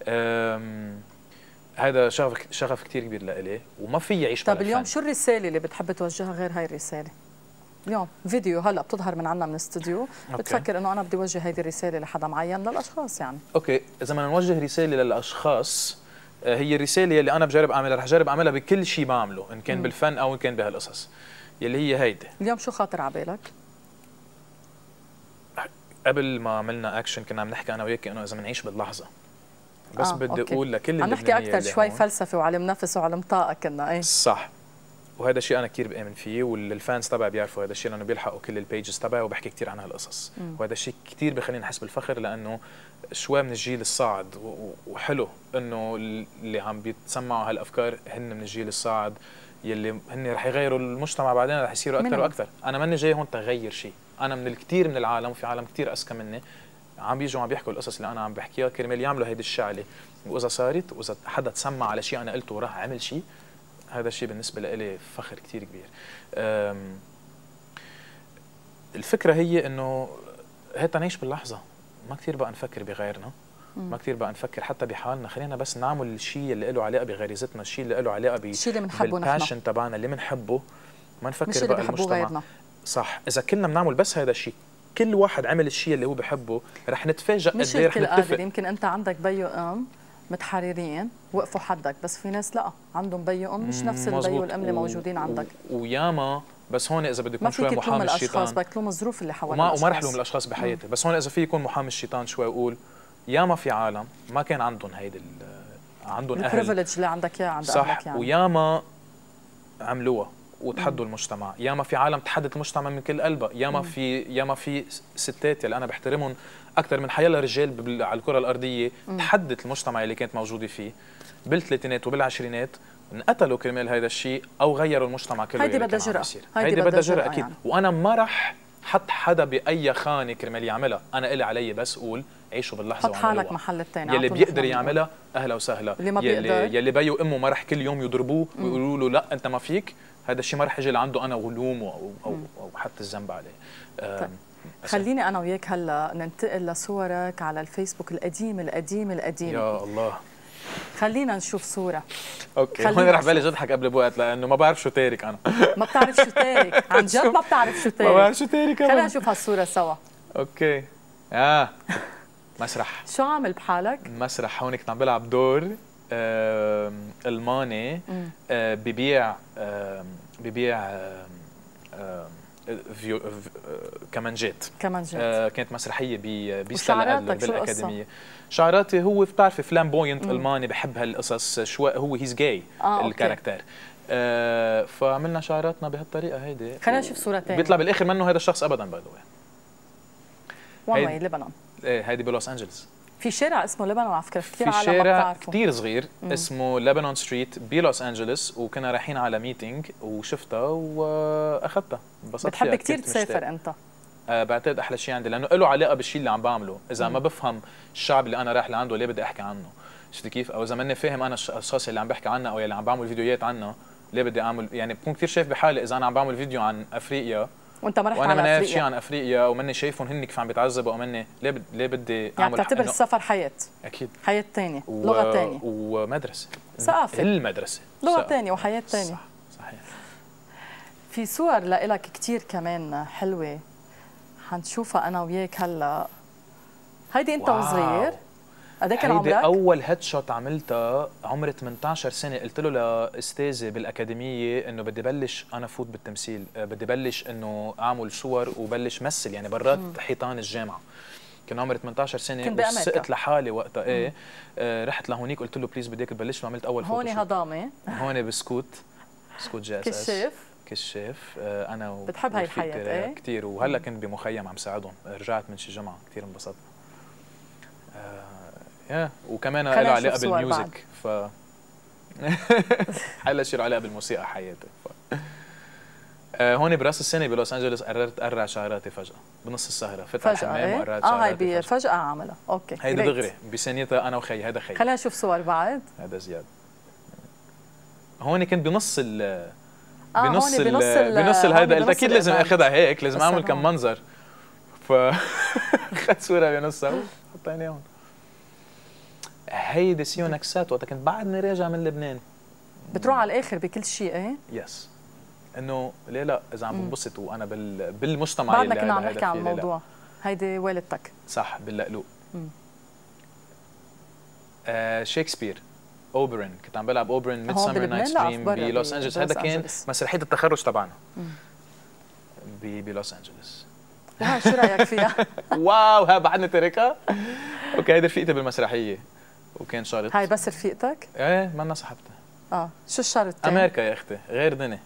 هذا شغف شغف كثير كبير لإلي وما في اعيش بلا طيب اليوم شو الرساله اللي بتحب توجهها غير هاي الرساله؟ اليوم فيديو هلا بتظهر من عنا من الاستوديو، بتفكر انه انا بدي اوجه هيدي الرساله لحدا معين، للاشخاص يعني. اوكي، اذا بدنا نوجه رساله للاشخاص، هي الرساله اللي انا بجرب اعملها، رح جرب اعملها بكل شيء بعمله، ان كان م. بالفن او ان كان بهالقصص يلي هي هيدي. اليوم شو خاطر على بالك؟ قبل ما عملنا اكشن كنا عم نحكي انا وياك انه اذا بنعيش باللحظه، بس آه، بدي أوكي. اقول لكل عم نحكي اكثر شوي فلسفه وعلم نفس وعلم طاقه كنا. ايه صح، وهذا الشيء انا كثير بامن فيه، والفانز تبعي بيعرفوا هذا الشيء لانه بيلحقوا كل البيجز تبعي وبحكي كثير عن هالقصص، وهذا الشيء كثير بخليني احس بالفخر، لانه شوي من الجيل الصاعد، وحلو انه اللي عم بيتسمعوا هالافكار هن من الجيل الصاعد يلي هن رح يغيروا المجتمع، بعدين رح يصيروا اكثر واكثر. انا ماني جاي هون تغير شيء، انا من الكثير من العالم، وفي عالم كثير اذكى مني عم بيجوا عم بيحكوا القصص اللي انا عم بحكيها كرمال يعملوا هيدي الشعله، واذا صارت واذا حدا تسمع على شيء انا قلته وراح عمل شيء، هذا الشيء بالنسبه لي فخر كثير كبير. الفكره هي انه هيك نعيش باللحظه، ما كثير بقى نفكر بغيرنا، ما كثير بقى نفكر حتى بحالنا، خلينا بس نعمل الشيء اللي له علاقه بغريزتنا، الشيء اللي له علاقه بالشيء اللي بنحبه نحن، بالباشن تبعنا اللي بنحبه، ما نفكر مش بقى اللي المجتمع غيرنا. صح، اذا كنا بنعمل بس هذا الشيء، كل واحد عمل الشيء اللي هو بحبه، رح نتفاجئ قد ايه رح نتفق. يمكن انت عندك بي وام متحررين وقفوا حدك، بس في ناس لا عندهم بي وام مش نفس البي والام اللي موجودين عندك. وياما بس هون اذا بده يكون شوي محامي الشيطان، بدك تلوم الظروف اللي حواليك، وما وما رح لوم الاشخاص بحياتي، بس هون اذا في يكون محامي الشيطان شوي واقول ياما في عالم ما كان عندهم هيدي عندهم اهل البريفليج اللي عندك اياه عند صح اهلك يعني، وياما عملوها وتحدوا المجتمع، ياما في عالم تحدت المجتمع من كل قلبها، ياما مم. في ياما في ستات اللي انا بحترمهم اكثر من حيلا رجال على الكره الارضيه، مم. تحدت المجتمع اللي كانت موجوده فيه بالثلاثينات وبالعشرينات، انقتلوا كرمال هذا الشيء او غيروا المجتمع كله. هيدي بدها جرأة، هيدي بدها جرأة اكيد يعني. وانا ما رح حط حدا باي خانه كرمال يعملها، انا الي علي بس اقول عيشوا باللحظه، حط حالك محل الثاني، يلي بيقدر يعملها اهلا وسهلا، اللي ما يلي يلي بيو امه ما رح كل يوم يضربوه ويقولوا له لا انت ما فيك، هذا الشيء ما رح يجي لعنده انا ولومه او او, أو حتى الذنب عليه. طيب. خليني انا وياك هلا ننتقل لصورك على الفيسبوك القديم القديم القديم. يا الله، خلينا نشوف صورة. اوكي، هون رح بلش اضحك قبل بوقت لانه ما بعرف شو تارك انا. ما بتعرف شو تارك، عن جد ما بتعرف شو تارك. ما بعرف شو تارك. خلينا نشوف هالصورة سوا. اوكي. اه مسرح. شو عامل بحالك؟ مسرح، هون كنت عم بلعب دور آه الماني آه ببيع آه ببيع آه آه فيو كمانجات كمانجات آه كانت مسرحيه بستلقى بالاكاديميه. شعراتي هو بتعرفي فلامبوينت الماني، بحب هالقصص شوي، هو هيز جاي آه الكاركتر آه فعملنا شعراتنا بهالطريقه هيدي. خلينا نشوف صوره ثانيه بيطلع بالاخر منه هذا الشخص ابدا باي ذا واي وان واي لبنان. ايه هيدي بلوس انجلوس. في شارع اسمه لبنان على فكره كثير عالم ما بتعرفه، في شارع كثير صغير مم. اسمه لبنان ستريت بلوس انجلوس، وكنا رايحين على ميتينج وشفتها واخذتها انبسطت. بتحب كثير تسافر انت؟ آه بعتقد احلى شيء عندي لانه له علاقه بالشيء اللي عم بعمله، اذا مم. ما بفهم الشعب اللي انا رايح لعنده ليه بدي احكي عنه، شفتي كيف؟ او اذا ماني فاهم انا الاشخاص اللي عم بحكي عنها او اللي عم بعمل فيديوهات عنها ليه بدي اعمل، يعني بكون كثير شايف بحالي اذا انا عم بعمل فيديو عن افريقيا وانت ما رحت على افريقيا وانا ما شيء عن افريقيا وماني شايفهم هن كيف عم بيتعذبوا او مني ليه ب... ليه بدي يعني اعمل يعني تعتبر السفر حياه اكيد حياه ثانيه و... لغه ثانيه ومدرسه ثقافه المدرسه لغه ثانيه وحياه ثانيه. صح صحيح. في صور لإلك كثير كمان حلوه حنشوفها انا وياك هلا. هيدي انت وصغير قد ايه كان عمرك؟ هيدي اول هيد شوت عملتها عمري ثمانية عشر سنه، قلت له لاستاذي بالاكاديميه انه بدي بلش انا فوت بالتمثيل، بدي بلش انه اعمل صور وبلش مثل يعني برات حيطان الجامعه. كان عمري ثمانية عشر سنه وسقت لحالي وقتها. ايه آه رحت لهونيك قلت له بليز بديك تبلش، وعملت اول فوتو. هون هضامه هون بسكوت سكوت جي اس اس كشاف كشاف آه انا و بتحب هاي الحياه ايه كثير، وهلا كنت بمخيم عم ساعدهم، رجعت من شي جمعه كثير انبسطت. يا وكمان له علاقه بالميوزك ف حلا شيء له علاقه بالموسيقى حياتي. ف... آه هون براس السنه بلوس انجلوس قررت قرع شعراتي فجاه بنص السهره، فتح الحمام ايه؟ وقرعت اه شعراتي هاي فجاه فجاه عملها. اوكي هيدا دغري بثانيتها انا وخي. هذا خي. خلينا نشوف صور بعد. هذا زياد. هون كنت بنص ال آه بنص ال بنص ال بنص هيدا قلت بنص اكيد لازم الإيفنت. اخذها هيك، لازم اعمل هون. كم منظر. ف اخذت صوره بنصها وحطيناها هون. هيدي سيو نكسات وقت كنت بعدني راجع من لبنان. بتروح على الاخر بكل شيء. ايه يس انه ليه لا اذا عم بنبسط وانا بال... بالمجتمع بعدنا اللي كنا عم هيدا نحكي عن فيه، ليه لا؟ الموضوع. هيدي والدتك صح باللقلوق. آه شكسبير اوبرن، كنت عم بلعب اوبرن ميد سمر نايتس دريم بلوس انجلوس. هذا كان مسرحيه التخرج تبعنا بلوس انجلوس. واو شو رايك فيها؟ واو ها بعدني تركها. اوكي هيدي رفيقتي بالمسرحيه وكان شرط. هاي بس رفيقتك؟ ايه منا صاحبتها. اه شو الشرط؟ امريكا يا اختي غير دنيا.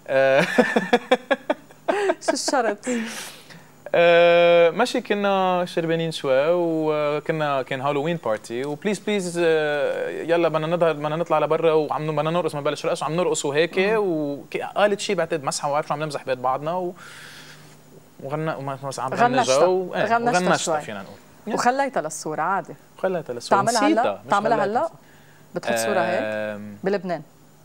شو الشرط؟ أه ماشي كنا شربانين شوي وكنا كان هالوين بارتي وبليز بليز أه يلا بدنا نظهر بدنا نطلع لبرا وعم بدنا نرقص ما بلش رقص وعم نرقص وهيك وقالت شيء بعتقد مسحه وعارف عم نمزح بيت بعضنا و وغنى وما عم غنشتا غنشتا شوي فينا نقول وخليتها للصوره عادي. خليتها للصوره. تعملها هلا؟ تعملها هلا؟ بتحط صوره هيك بلبنان؟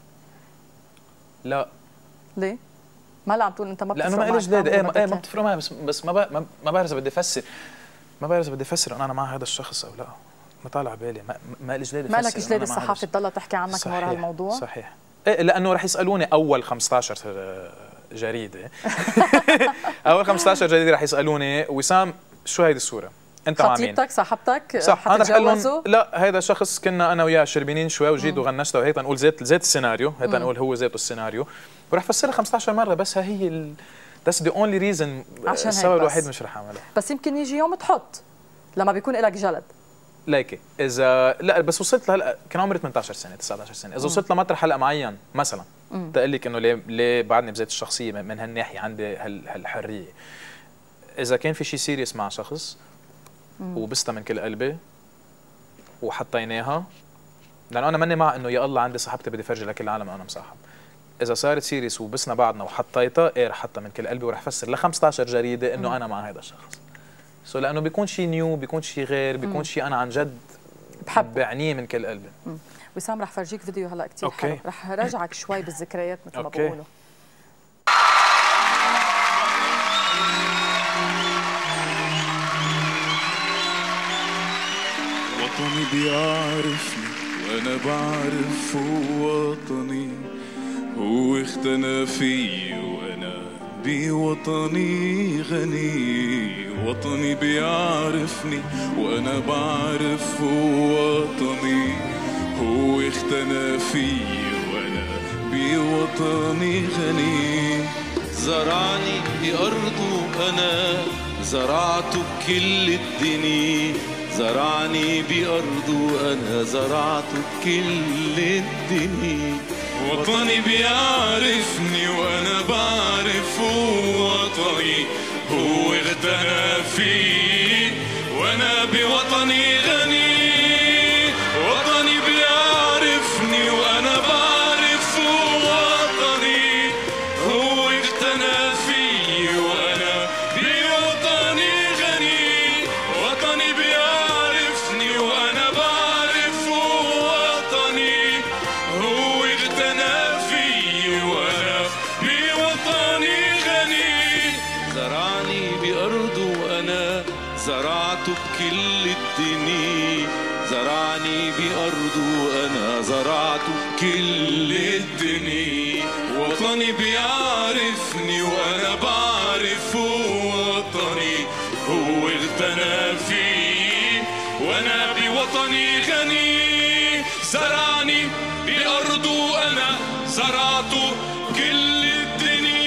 لا. ليه؟ ما لا عم تقول انت ما بتفرق لانه ما لي جداد. ايه ما, إيه ما بتفرق معي بس بس ما ما, ما بعرف اذا بدي افسر ما بعرف اذا بدي افسر انه انا مع هذا الشخص او لا. ما طالع بالي ما, ما لي جداد افسر. ما لك جداد الصحافه تضلها تحكي عنك من وراء هالموضوع؟ صحيح. ايه لانه رح يسالوني اول خمسة عشر جريده اول خمسة عشر جريده رح يسالوني وسام شو هيدي الصوره؟ انت مع مين؟ خطيبتك صاحبتك صح. انا رح اقول لهم لا هيدا شخص كنا انا وياه شربانين شوي وجيت وغنشته وهيك نقول زيت زيت السيناريو، هيك نقول هو زيته السيناريو ورح فسرها خمسة عشر مره. بس ها هي ال... That's the only reason. السبب الوحيد مش رح اعملها. بس يمكن يجي يوم تحط لما بيكون لك جلد. ليكي اذا لا بس وصلت لهلا كان عمري ثمانية عشر سنه تسعة عشر سنه، اذا وصلت لمطرح هلا معين مثلا تقول لك انه ليه ليه بعدني بذات الشخصيه من هالناحيه عندي هالحريه. اذا كان في شيء سيريس مع شخص وبستا من كل قلبي وحطيناها، لانه انا ماني مع انه يا الله عندي صاحبتي بدي فرجي لكل العالم انا مصاحب. اذا صارت سيريس وبسنا بعضنا وحطيتها ايه رح حطها من كل قلبي ورح فسر ل خمسة عشر جريده انه انا مع هذا الشخص. سو لانه بيكون شيء نيو، بيكون شيء غير، بيكون شيء انا عن جد بحب بعنيه من كل قلبي. وسام رح فرجيك فيديو هلا كثير حلو، رح راجعك شوي بالذكريات مثل ما أوكي. بقولوا. وطني بيعرفني وانا بعرف هو وطني، هو اختنى في وانا بوطني غني. وطني بيعرفني وانا بعرف هو وطني، هو اختنى في وانا بوطني غني. زرعني بأرضه أنا زرعت كل الدنيا، زرعني بأرضه أنا زرعت كل الدنيا. وطني بيعرفني وأنا بعرف هو وطني، هو اغتنى فيه وأنا بوطني غني. وطني بيعرفني وأنا بعرف هو وطني، هو اغتنى فيه وأنا بوطني غني. وطني بيعرفني وأنا بعرف هو وطني، هو اغتنى فيه وأنا بوطني غني. زرعني بأرضه أنا زرعت بكل الدنيا، زرعني بأرضه أنا زرعت كل الدنيا. وطني بيعرفني وأنا بعرف وطني، هو اغتنى فيه وأنا بوطني غني. زرعني بأرضه أنا زرعت كل الدنيا.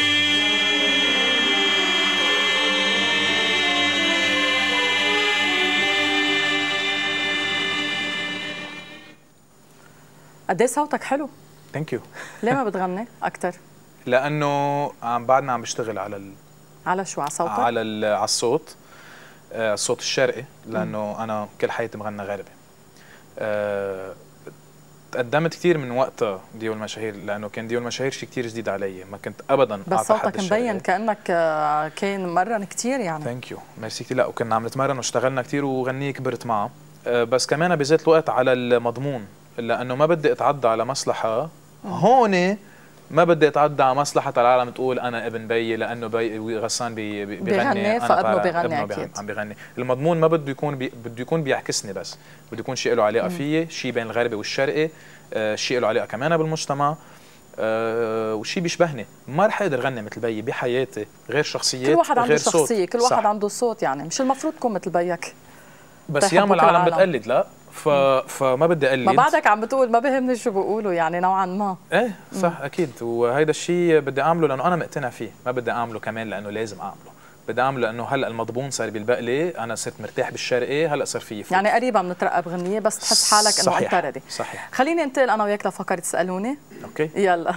قد ايه صوتك حلو. ثانك يو. ليه ما بتغني اكثر؟ لانه عم بعدنا عم بشتغل على ال... على شو؟ على صوتك؟ على ال... على الصوت، آه الصوت الشرقي، لانه م. انا كل حياتي مغنى غربي. آه تقدمت كثير من وقتها ديو المشاهير، لانه كان ديو المشاهير شيء كثير جديد علي، ما كنت ابدا بس صوتك مبين كانك كان مرن كثير يعني. ثانك يو ميرسي كثير. لا وكنا عم نتمرن واشتغلنا كثير وغنيه كبرت معه، بس كمان بذات الوقت على المضمون، لانه ما بدي اتعدى على مصلحه هون، ما بدي اتعدى على مصلحه العالم تقول انا ابن بيي لانه بي غسان بي بيغني فابنه بيغني اكيد عم بيغني. المضمون ما بده يكون بي بده يكون بيعكسني، بس بده يكون شيء له علاقه فيي، شيء بين الغربي والشرقي، آه شيء له علاقه كمان بالمجتمع، آه وشيء بيشبهني. ما رح اقدر غني مثل بيي بحياتي، غير شخصيات، كل واحد عنده غير شخصيه، صوت. كل واحد صح. عنده صوت، يعني مش المفروض تكون مثل بيك. بس ياما العالم بتقلد، لا ف... فما بدي اقلد. ما بعدك عم بتقول ما بهمني شو بيقولوا يعني نوعا ما. ايه صح مم. اكيد، وهيدا الشيء بدي اعمله لانه انا مقتنع فيه، ما بدي اعمله كمان لانه لازم اعمله، بدي اعمله لانه هلا المضمون صار بالبقلي، انا صرت مرتاح بالشرقي، هلا صار في فوق. يعني قريبا بنترقى بغنيه بس تحس حالك انه انت ريدي. صحيح. خليني انتقل انا وياك لفقره تسالوني. اوكي يلا.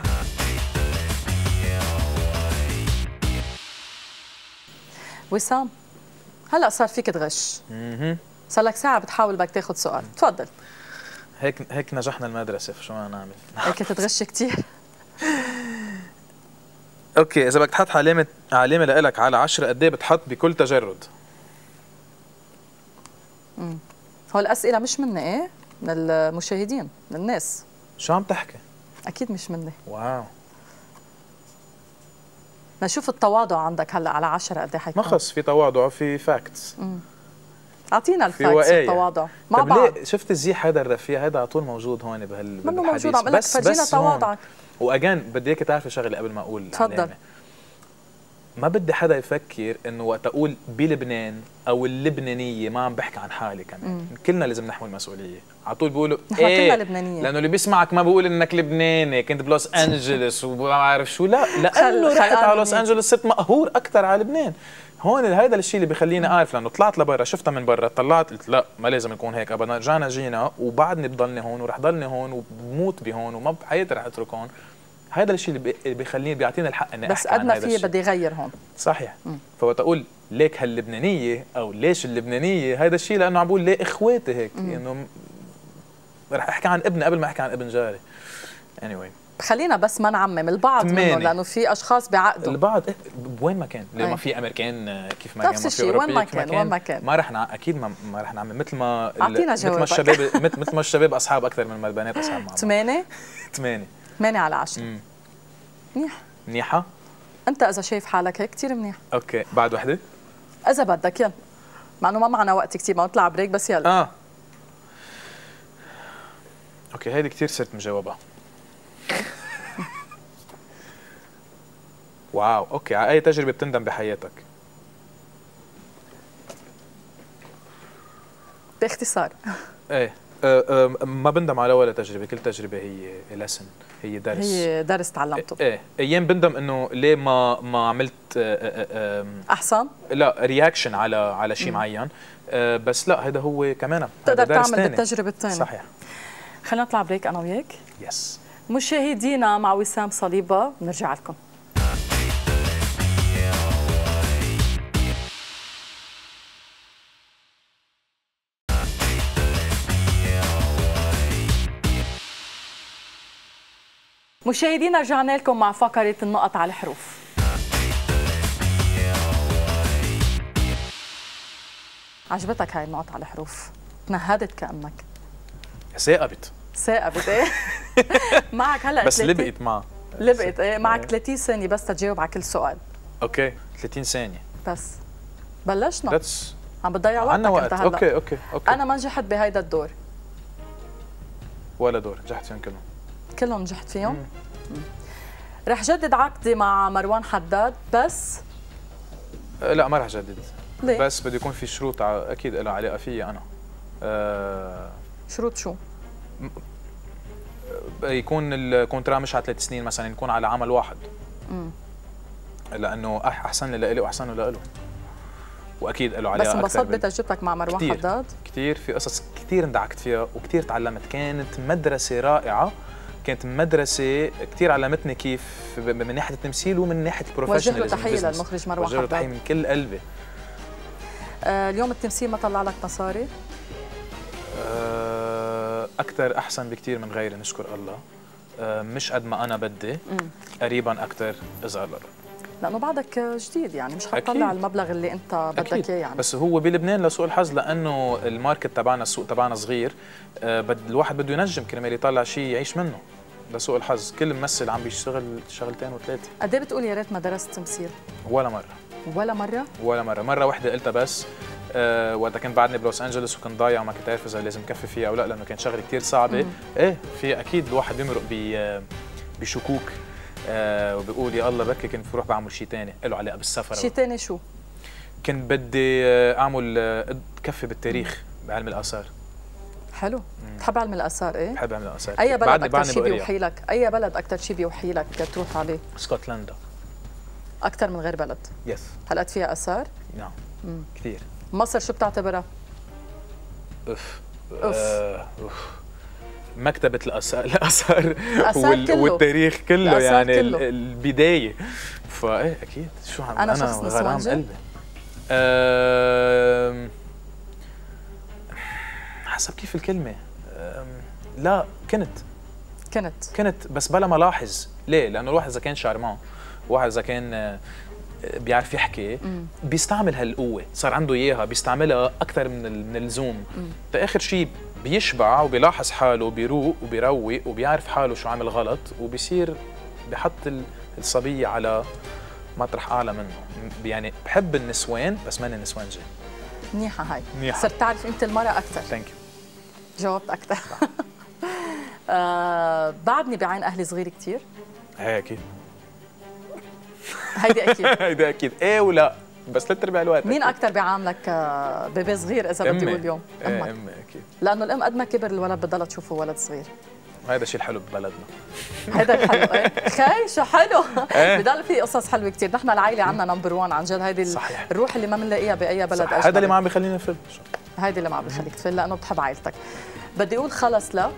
وسام، هلا صار فيك تغش. اها صار لك ساعه بتحاول بدك تاخذ سؤال، تفضل. هيك هيك نجحنا المدرسه، شو بدنا نعمل؟ هيك تتغش كثير. اوكي، اذا بدك تحط علامه علامه لك على عشرة، قد ايه بتحط بكل تجرد؟ امم هو الاسئله مش مني، ايه؟ من المشاهدين، من الناس. شو عم تحكي؟ اكيد مش مني. واو. نشوف التواضع عندك هلا على عشرة قد ايه حيكون؟ ما خص، في تواضع، في فاكتس. امم اعطينا الفاكتس والتواضع مع بعض. ليه شفت الزيح هذا الرفيه هذا على طول موجود هون بهال منه موجود، عم بقول لك فرجينا تواضعك. واجان بدي اياك تعرفي شغله قبل ما اقول. تفضل. ما بدي حدا يفكر انه وقت اقول بلبنان او اللبنانيه ما عم بحكي عن حالي كمان. مم. كلنا لازم نحمل مسؤوليه. على طول بيقولوا نحن ايه كلنا لبنانيه، لانه اللي بيسمعك ما بيقول انك لبناني، كنت بلوس انجلوس وما بعرف شو. لا لانه رحت على لوس انجلوس صرت مقهور اكثر على لبنان. هون هذا الشيء اللي بيخليني اعرف، لانه طلعت لبرا شفتها من برا، طلعت قلت لا ما لازم نكون هيك ابدا، رجعنا جينا وبعدني بضلني هون ورح ضلني هون وبموت بهون وما بحياتي رح اترك هون. هذا الشيء اللي بيخليني بيعطيني الحق اني بس احكي عن هذا الشيء. بس قد ما فيه بدي اغير هون. صحيح. مم. فوقت اقول ليك هاللبنانيه او ليش اللبنانيه، هذا الشيء لانه عم بقول ليه اخواتي هيك، انه يعني رح احكي عن ابني قبل ما احكي عن ابن جاري. anyway خلينا بس ما نعمم البعض منهم، لانه في اشخاص بيعقدوا البعض إيه بوين ما كان، لما في امريكان كيف ما كان، نفس الشيء وين ما كان وين ما كان ما رح نع... اكيد ما, ما رح نعمم مثل ما اعطينا مثل ما الشباب مثل ما الشباب اصحاب اكثر من ما البنات اصحاب مع بعض. ثمانية ثمانية ثمانية على عشرة. منيح. منيحة؟ انت اذا شايف حالك هيك كثير منيح. اوكي، بعد وحده؟ اذا بدك يلا، مع انه ما معنا وقت كثير، ما نطلع بريك بس يلا. اه اوكي، هيدي كثير صرت مجاوبها. واو، اوكي، على اي تجربة بتندم بحياتك؟ باختصار. ايه أه أه ما بندم على ولا تجربة، كل تجربة هي لسن، هي درس، هي درس تعلمته. ايه ايام بندم انه ليه ما ما عملت أه أه احسن؟ لا رياكشن على على شيء معين، أه بس لا هذا هو كمان تقدر تعمل بالتجربة الثانية. صحيح. خلينا نطلع بريك انا وياك. يس. مشاهدينا مع وسام صليبة، بنرجع لكم. مشاهدينا رجعنا لكم مع فقرة النقط على الحروف. عجبتك هاي النقط على الحروف؟ تنهدت كأنك ثاقبت ثاقبت ايه؟ معك هلا بس لبقت معها لبقت ايه؟ معك ثلاثين ثانية بس تجاوب على كل سؤال. اوكي، ثلاثين ثانية بس. بلشنا. That's... عم بتضيع وقتك وقت. انت هلا. اوكي اوكي اوكي. انا ما نجحت بهيدا الدور ولا دور، نجحت فيهم كلهم. كلهم نجحت فيهم؟ مم. مم. رح جدد عقدي مع مروان حداد بس أه لا ما رح جدد. ليه؟ بس بده يكون في شروط اكيد لها علاقه فيي انا. أه شروط شو؟ يكون الكونترا مش على ثلاث سنين مثلا، يكون على عمل واحد. امم لانه احسن لي لإلي واحسن له لإله، واكيد له عليها. بس انبسطت بتجربتك مع مروان كتير. حداد؟ كثير، في قصص كثير اندعكت فيها وكثير تعلمت، كانت مدرسه رائعه، كانت مدرسه كثير علمتني كيف من ناحيه التمثيل ومن ناحيه البروفيشنال. وجه له تحيه للمخرج مروان حداد. وجه له تحيه من كل قلبي. آه اليوم التمثيل ما طلع لك مصاري؟ آه اكثر احسن بكثير من غيري نشكر الله. آه مش قد ما انا بدي، قريبا اكثر اذا الله. لانه بعدك جديد يعني مش حتطلع المبلغ اللي انت بدك اياه يعني. بس هو بلبنان لسوء الحظ لانه الماركت تبعنا السوق تبعنا صغير، آه بد الواحد بده ينجم كرمال يطلع شيء يعيش منه. لسوء الحظ كل ممثل عم بيشتغل شغلتين وثلاثه. قد ايه بتقول يا ريت ما درست تمثيل؟ ولا مره. ولا مره؟ ولا مره، مره واحده قلتها بس أه وقتها كنت بعدني بلوس انجلوس وكنت ضايع وما كنت عارف اذا لازم كفي فيها او لا لانه كانت شغله كثير صعبه. مم. ايه في اكيد الواحد بيمرق بشكوك أه وبيقول يا الله بكي كنت بروح بعمل شيء ثاني له علاقه بالسفر. شيء ثاني شو؟ كنت بدي اعمل كفي بالتاريخ بعلم الاثار. حلو. بتحب علم الاثار ايه؟ بحب علم الاثار. اي بلد اكثر شيء بيوحي لك؟ اي بلد اكثر شيء بيوحي لك تروح عليه؟ اسكتلندا. اكثر من غير بلد؟ يس. هلقت فيها اثار؟ نعم. كثير. مصر شو بتعتبرها؟ اوف اوف, آه، أوف. مكتبة الآثار الآثار وال... والتاريخ كله يعني كله. البداية. فايه اكيد شو عم انا شخص نسوانجي قلبي. أه... حسب كيف الكلمة. أه... لا كنت كنت كنت بس بلا ما لاحظ. ليه؟ لأنه الواحد إذا كان شارمان، واحد إذا كان بيعرف يحكي مم. بيستعمل هالقوة، صار عنده إياها بيستعملها أكثر من من اللزوم. فآخر شيء بيشبع وبيلاحظ حاله وبيروق وبيروق وبيعرف حاله شو عامل غلط وبيصير بحط الصبية على مطرح أعلى منه. يعني بحب النسوان بس ماني نسوانجي. منيحة هاي. منيحة. صرت تعرف قيمة المرأة أكثر. ثانك يو. جاوبت أكثر. آه بعدني بعين أهلي صغير كثير. هي أكيد. هيدي أكيد. هيدي أكيد. إيه ولا بس ثلاث أرباع الوقت. مين أكثر بيعاملك بيبي صغير إذا بدي أقول اليوم؟ أمك. أمي أكيد. لأنه الأم قد ما كبر الولد بضلها تشوفه ولد صغير. هذا الشيء الحلو ببلدنا. هذا الحلو ايه خي شو حلو. بضل في قصص حلوه كثير. نحن العائله عندنا نمبر واحد عن جد. هيدي الروح اللي ما بنلاقيها باي بلد. هذا اللي ما عم بيخليني افل. هيدي اللي ما عم بيخليك تفل لانه بتحب عائلتك. بدي اقول خلص لا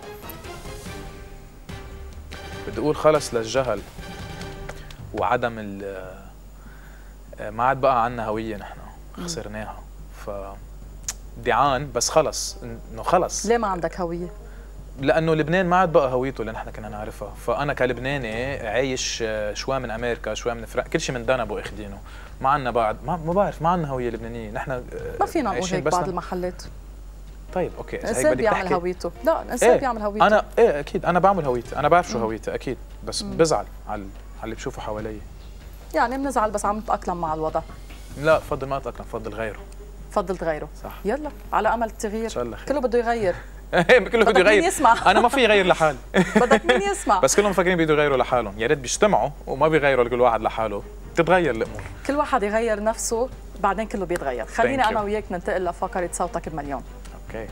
بدي اقول خلص للجهل وعدم ال ما عاد بقى عنا هويه. نحن خسرناها. ف دعان بس خلص انه خلص. ليه ما عندك هويه؟ لانه لبنان ما عاد بقى هويته اللي نحن كنا نعرفها. فانا كلبناني عايش شوي من امريكا شوي من فرق كل شيء من دنبو اخذينه. ما عندنا بعد ما, ما بعرف ما عندنا هويه لبنانيه. نحن ما فينا نقول هيك بعض المحلات. طيب اوكي اذا هيك بدك بيعمل تحكي. هويته. لا الانسان ايه؟ بيعمل هويته. انا ايه اكيد انا بعمل هويتي. انا بعرف شو هويتي اكيد بس مم. بزعل على على اللي بشوفه حوالي. يعني بنزعل بس عم نتاقلم مع الوضع. لا بفضل ما اتاقلم بفضل غيره. بفضل غيره صح. يلا على امل التغيير. ان شاء الله خير. كله بده يغير. كله بده يغير. مين يسمع؟ انا ما في غير لحالي. بدك مين يسمع؟ بس كلهم مفكرين بده يغيروا لحالهم. يا ريت بيجتمعوا وما بيغيروا لكل واحد لحاله. بتتغير الامور. كل واحد يغير نفسه بعدين كله بيتغير. خلينا انا وياك ننتقل لفقره صوتك بمليون. اوكي.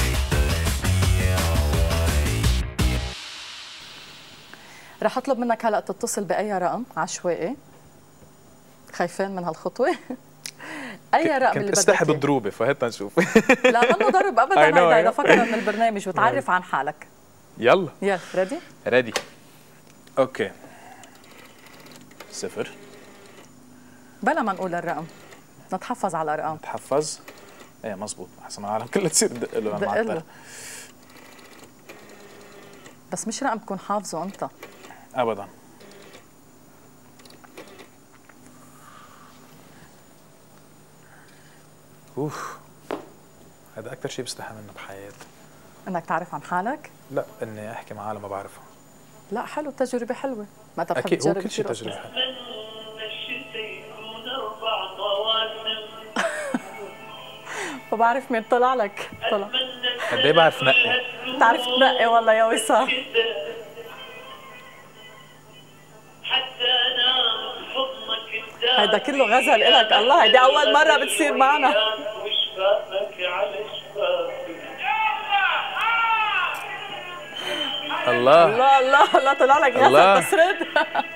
رح اطلب منك هلا تتصل باي رقم عشوائي. خايفين من هالخطوه؟ اي رقم اللي بدك. استحي بالضروبه فهات نشوف. لا منه ضرب ابدا. هيدا هيدا فكره من البرنامج وتعرف عن حالك. يلا يلا ريدي؟ ريدي. اوكي. صفر. بلا ما نقول الرقم نتحفظ على الارقام. نتحفظ؟ ايه مزبوط احسن العالم كلها تصير تدق له دق بس مش رقم تكون حافظه انت. ابدا. اوف هذا اكثر شيء بستحي منه بحياتي. انك تعرف عن حالك؟ لا اني احكي مع عالم ما بعرفها. لا حلو التجربه حلوه. ما تبحث اكيد هو كل شيء تجربه حلوه. ما بعرف مين طلع لك. طلع قد ايه بعرف نقي. بتعرف تنقي والله يا وسام. هيدا كله غزل إلك. الله هيدي أول مرة بتصير معنا. الله الله الله الله طلع لك غزل بس رد.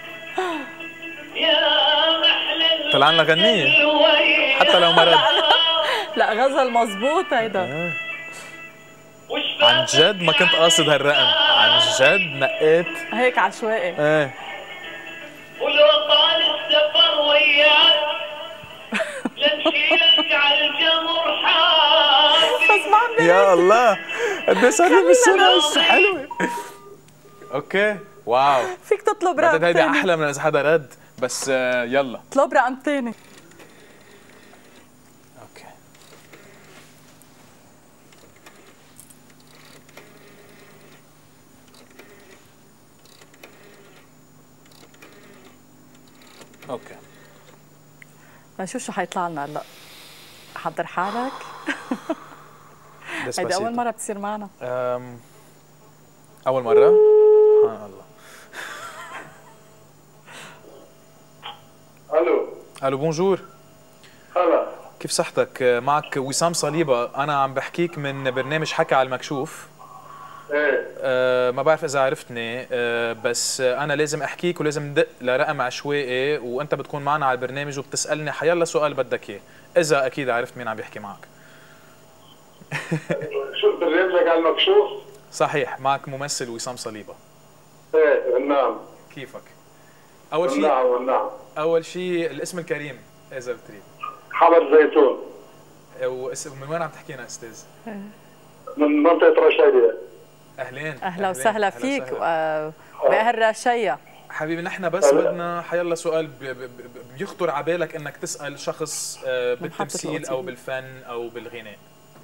طلع لنا غنية حتى لو مرض. لا غزل مزبوط هيدا. عن جد ما كنت قاصد هالرقم. عن جد نقيت هيك عشوائي. ايه ولو طال السفر وياك لنشيلك على الجمر حافي. بس ما عم يا الله قد ايه صار لي بالسنه حلوه. اوكي واو، فيك تطلب رقم بعتقد هيدي تاني. احلى من اذا حدا رد، بس آه، يلا اطلب رقم ثاني. اوكي اوكي نشوف شو حيطلع لنا هلا. حضر حالك. هيدي اول مره بتصير معنا. أم... اول مره سبحان الله. الو الو بونجور، هلا. كيف صحتك؟ معك وسام صليبه، انا عم بحكيك من برنامج حكي على المكشوف. ايه أه ما بعرف اذا عرفتني، أه بس انا لازم احكيك ولازم ندق لرقم عشوائي وانت بتكون معنا على البرنامج وبتسالني حيلا سؤال بدك اياه، اذا اكيد عرفت مين عم بيحكي معك. شو برنامجك على المكشوف؟ صحيح، معك ممثل وسام صليبه. ايه نعم. كيفك؟ اول شيء نعم نعم. اول شيء الاسم الكريم اذا بتريد. حمد زيتون. ومن وين عم تحكينا استاذ؟ من منطقة رشيدية. اهلين اهلا وسهلا فيك باهل رشية. حبيبي نحن بس بدنا حيلا سؤال بي بي بيخطر على بالك انك تسال شخص بالتمثيل او بالفن او بالغناء.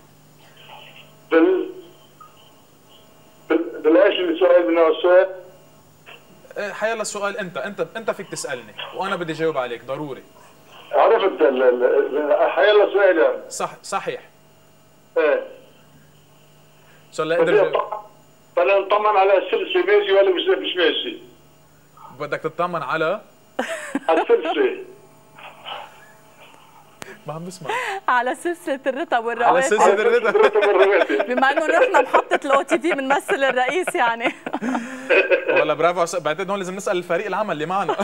بال بالايش السؤال من السؤال؟ حيلا السؤال انت انت انت فيك تسالني وانا بدي جاوب عليك ضروري. عرفت حيلا سؤال يعني. صح صحيح. ايه ان شاء الله اقدر. بدنا نطمن على السلسله ماشي ولا مش مش ماشي؟ بدك تطمن على السلسله. ما عم بسمع. على سلسلة الرتب والرواتب. على سلسلة الرتب. بما انه رحنا محطة الاو تي في بنمثل الرئيس يعني. والله برافو، بعتقد هون لازم نسال الفريق العمل اللي معنا.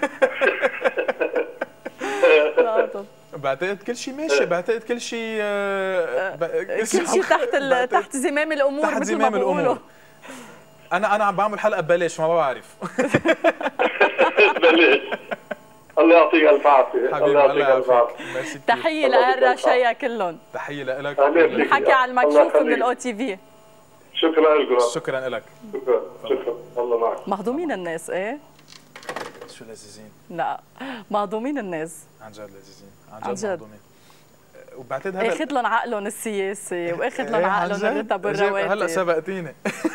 بعتقد كل شيء ماشي، بعتقد كل شيء كل شيء تحت تحت زمام الامور تحت زمام الامور. انا انا عم بعمل حلقه ببلاش ما بعرف. ببلاش. الله يعطيك الف عافيه. الله يعطيك الف عافيه. تحيه لاهل رشية كلهم. تحيه لك. نحكي على المكشوف من الاو تي في. شكرا لكم. شكرا لك. شكرا شكرا الله معك. مهضومين الناس ايه؟ شو لذيذين. لا مهضومين الناس. عن جد لذيذين، عن جد مهضومين. وبعتقد هذا اخذ لهم عقلهم السياسي واخذ لهم عقلهم الرتب والرواتب. هلا سبقتيني.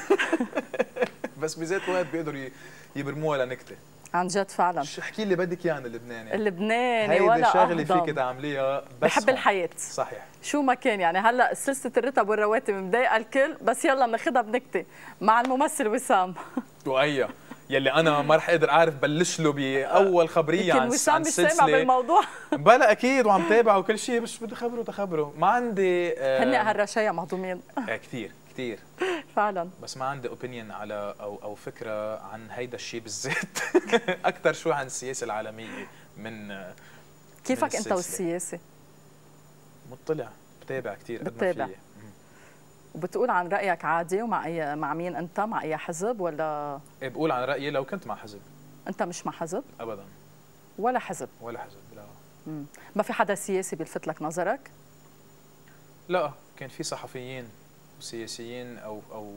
بس بذات وقت بيقدروا يبرموها لنكته. عن جد فعلا. احكي لي بدك اياه عن اللبناني. اللبناني ولا هيدي شغله فيك تعمليها بس بحب الحياه. صحيح. شو ما كان يعني هلا سلسله الرتب والرواتب مضايقه الكل، بس يلا بناخذها بنكته مع الممثل وسام. وأيا يلي انا ما رح اقدر اعرف بلش له باول خبريه عن عن وسام مش سامع بالموضوع. بلا اكيد وعم تابع وكل شيء، بس بدي خبره تخبره. ما عندي آه هن اهل رشية مهضومين. آه كثير كثير فعلا. بس ما عندي اوبينيون على او او فكره عن هيدا الشيء بالذات. اكثر شوي عن السياسه العالميه من كيفك من انت والسياسه؟ مطلع بتابع كثير قد ما فيي. وبتقول عن رايك عادي ومع اي مع مين انت؟ مع اي حزب ولا؟ ايه بقول عن رايي لو كنت مع حزب. انت مش مع حزب؟ ابدا. ولا حزب؟ ولا حزب لا. مم. ما في حدا سياسي بيلفت لك نظرك؟ لا، كان في صحفيين وسياسيين او او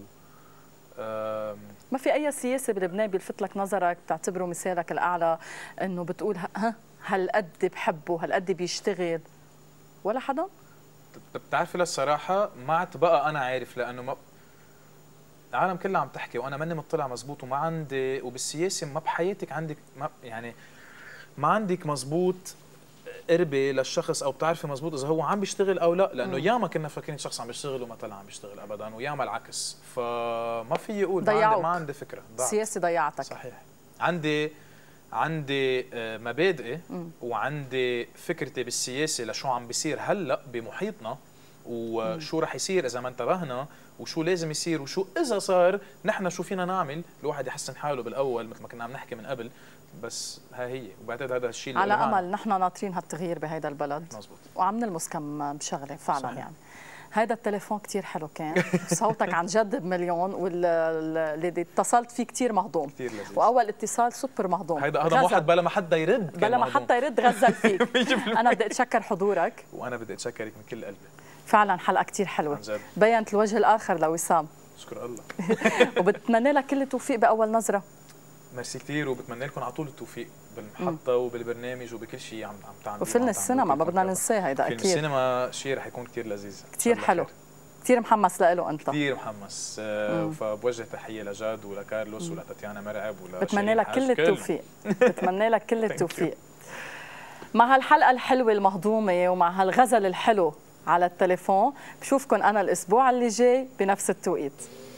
ما في اي سياسي بلبنان بيلفت لك نظرك بتعتبره مثالك الاعلى انه بتقول ها هالقد بحبه هالقد بيشتغل؟ ولا حدا؟ بتعرفي للصراحه ما عاد بقى انا عارف، لانه ما العالم كلها عم تحكي وانا ماني مطلع مزبوط، وما عندي وبالسياسه ما بحياتك عندك ما يعني ما عندك مزبوط قربه للشخص او بتعرفي مزبوط اذا هو عم بيشتغل او لا، لانه ياما كنا فاكرين شخص عم بيشتغل وما طلع عم بيشتغل ابدا، وياما العكس، فما في اقول ما عندي ما عندي فكره. السياسه ضيعتك. صحيح. عندي عندي مبادئي وعندي فكرتي بالسياسه لشو عم بيصير هلا بمحيطنا وشو رح يصير اذا ما انتبهنا وشو لازم يصير وشو اذا صار نحن شو فينا نعمل، الواحد يحسن حاله بالاول مثل ما كنا عم نحكي من قبل، بس ها هي وبعتقد هذا الشيء اللي على امل نحن ناطرين هالتغيير بهيدا البلد. مزبوط. وعم نلمس كم بشغله فعلا. صحيح. يعني هذا التليفون كثير حلو كان، صوتك عن جد بمليون، واللي اتصلت فيه كثير مهضوم كثير لذيذ، واول اتصال سوبر مهضوم. هيدا هذا واحد بلا ما حدا يرد بلا ما حدا يرد غزل فيك. انا بدي اتشكر حضورك وانا بدي اتشكرك من كل قلبي. فعلا حلقه كثير حلوه، عن جد. بينت الوجه الاخر لوسام. شكر الله. وبتمنى لك كل التوفيق باول نظره. ميرسي كثير، وبتمنى لكم على طول التوفيق بالمحطه وبالبرنامج وبكل شيء عم عم تعملوه. وفيلم السينما ما بدنا ننساه هيدا اكيد. فيلم السينما شيء رح يكون كثير لذيذ، كثير حلو، كثير محمس له انت. كثير محمس. آه فبوجه تحيه لجاد ولكارلوس ولتاتيانا مرعب ولا بتمنى لك كل التوفيق. بتمنى لك كل التوفيق مع هالحلقه الحلوه المهضومه ومع هالغزل الحلو على التليفون. بشوفكم انا الاسبوع اللي جاي بنفس التوقيت.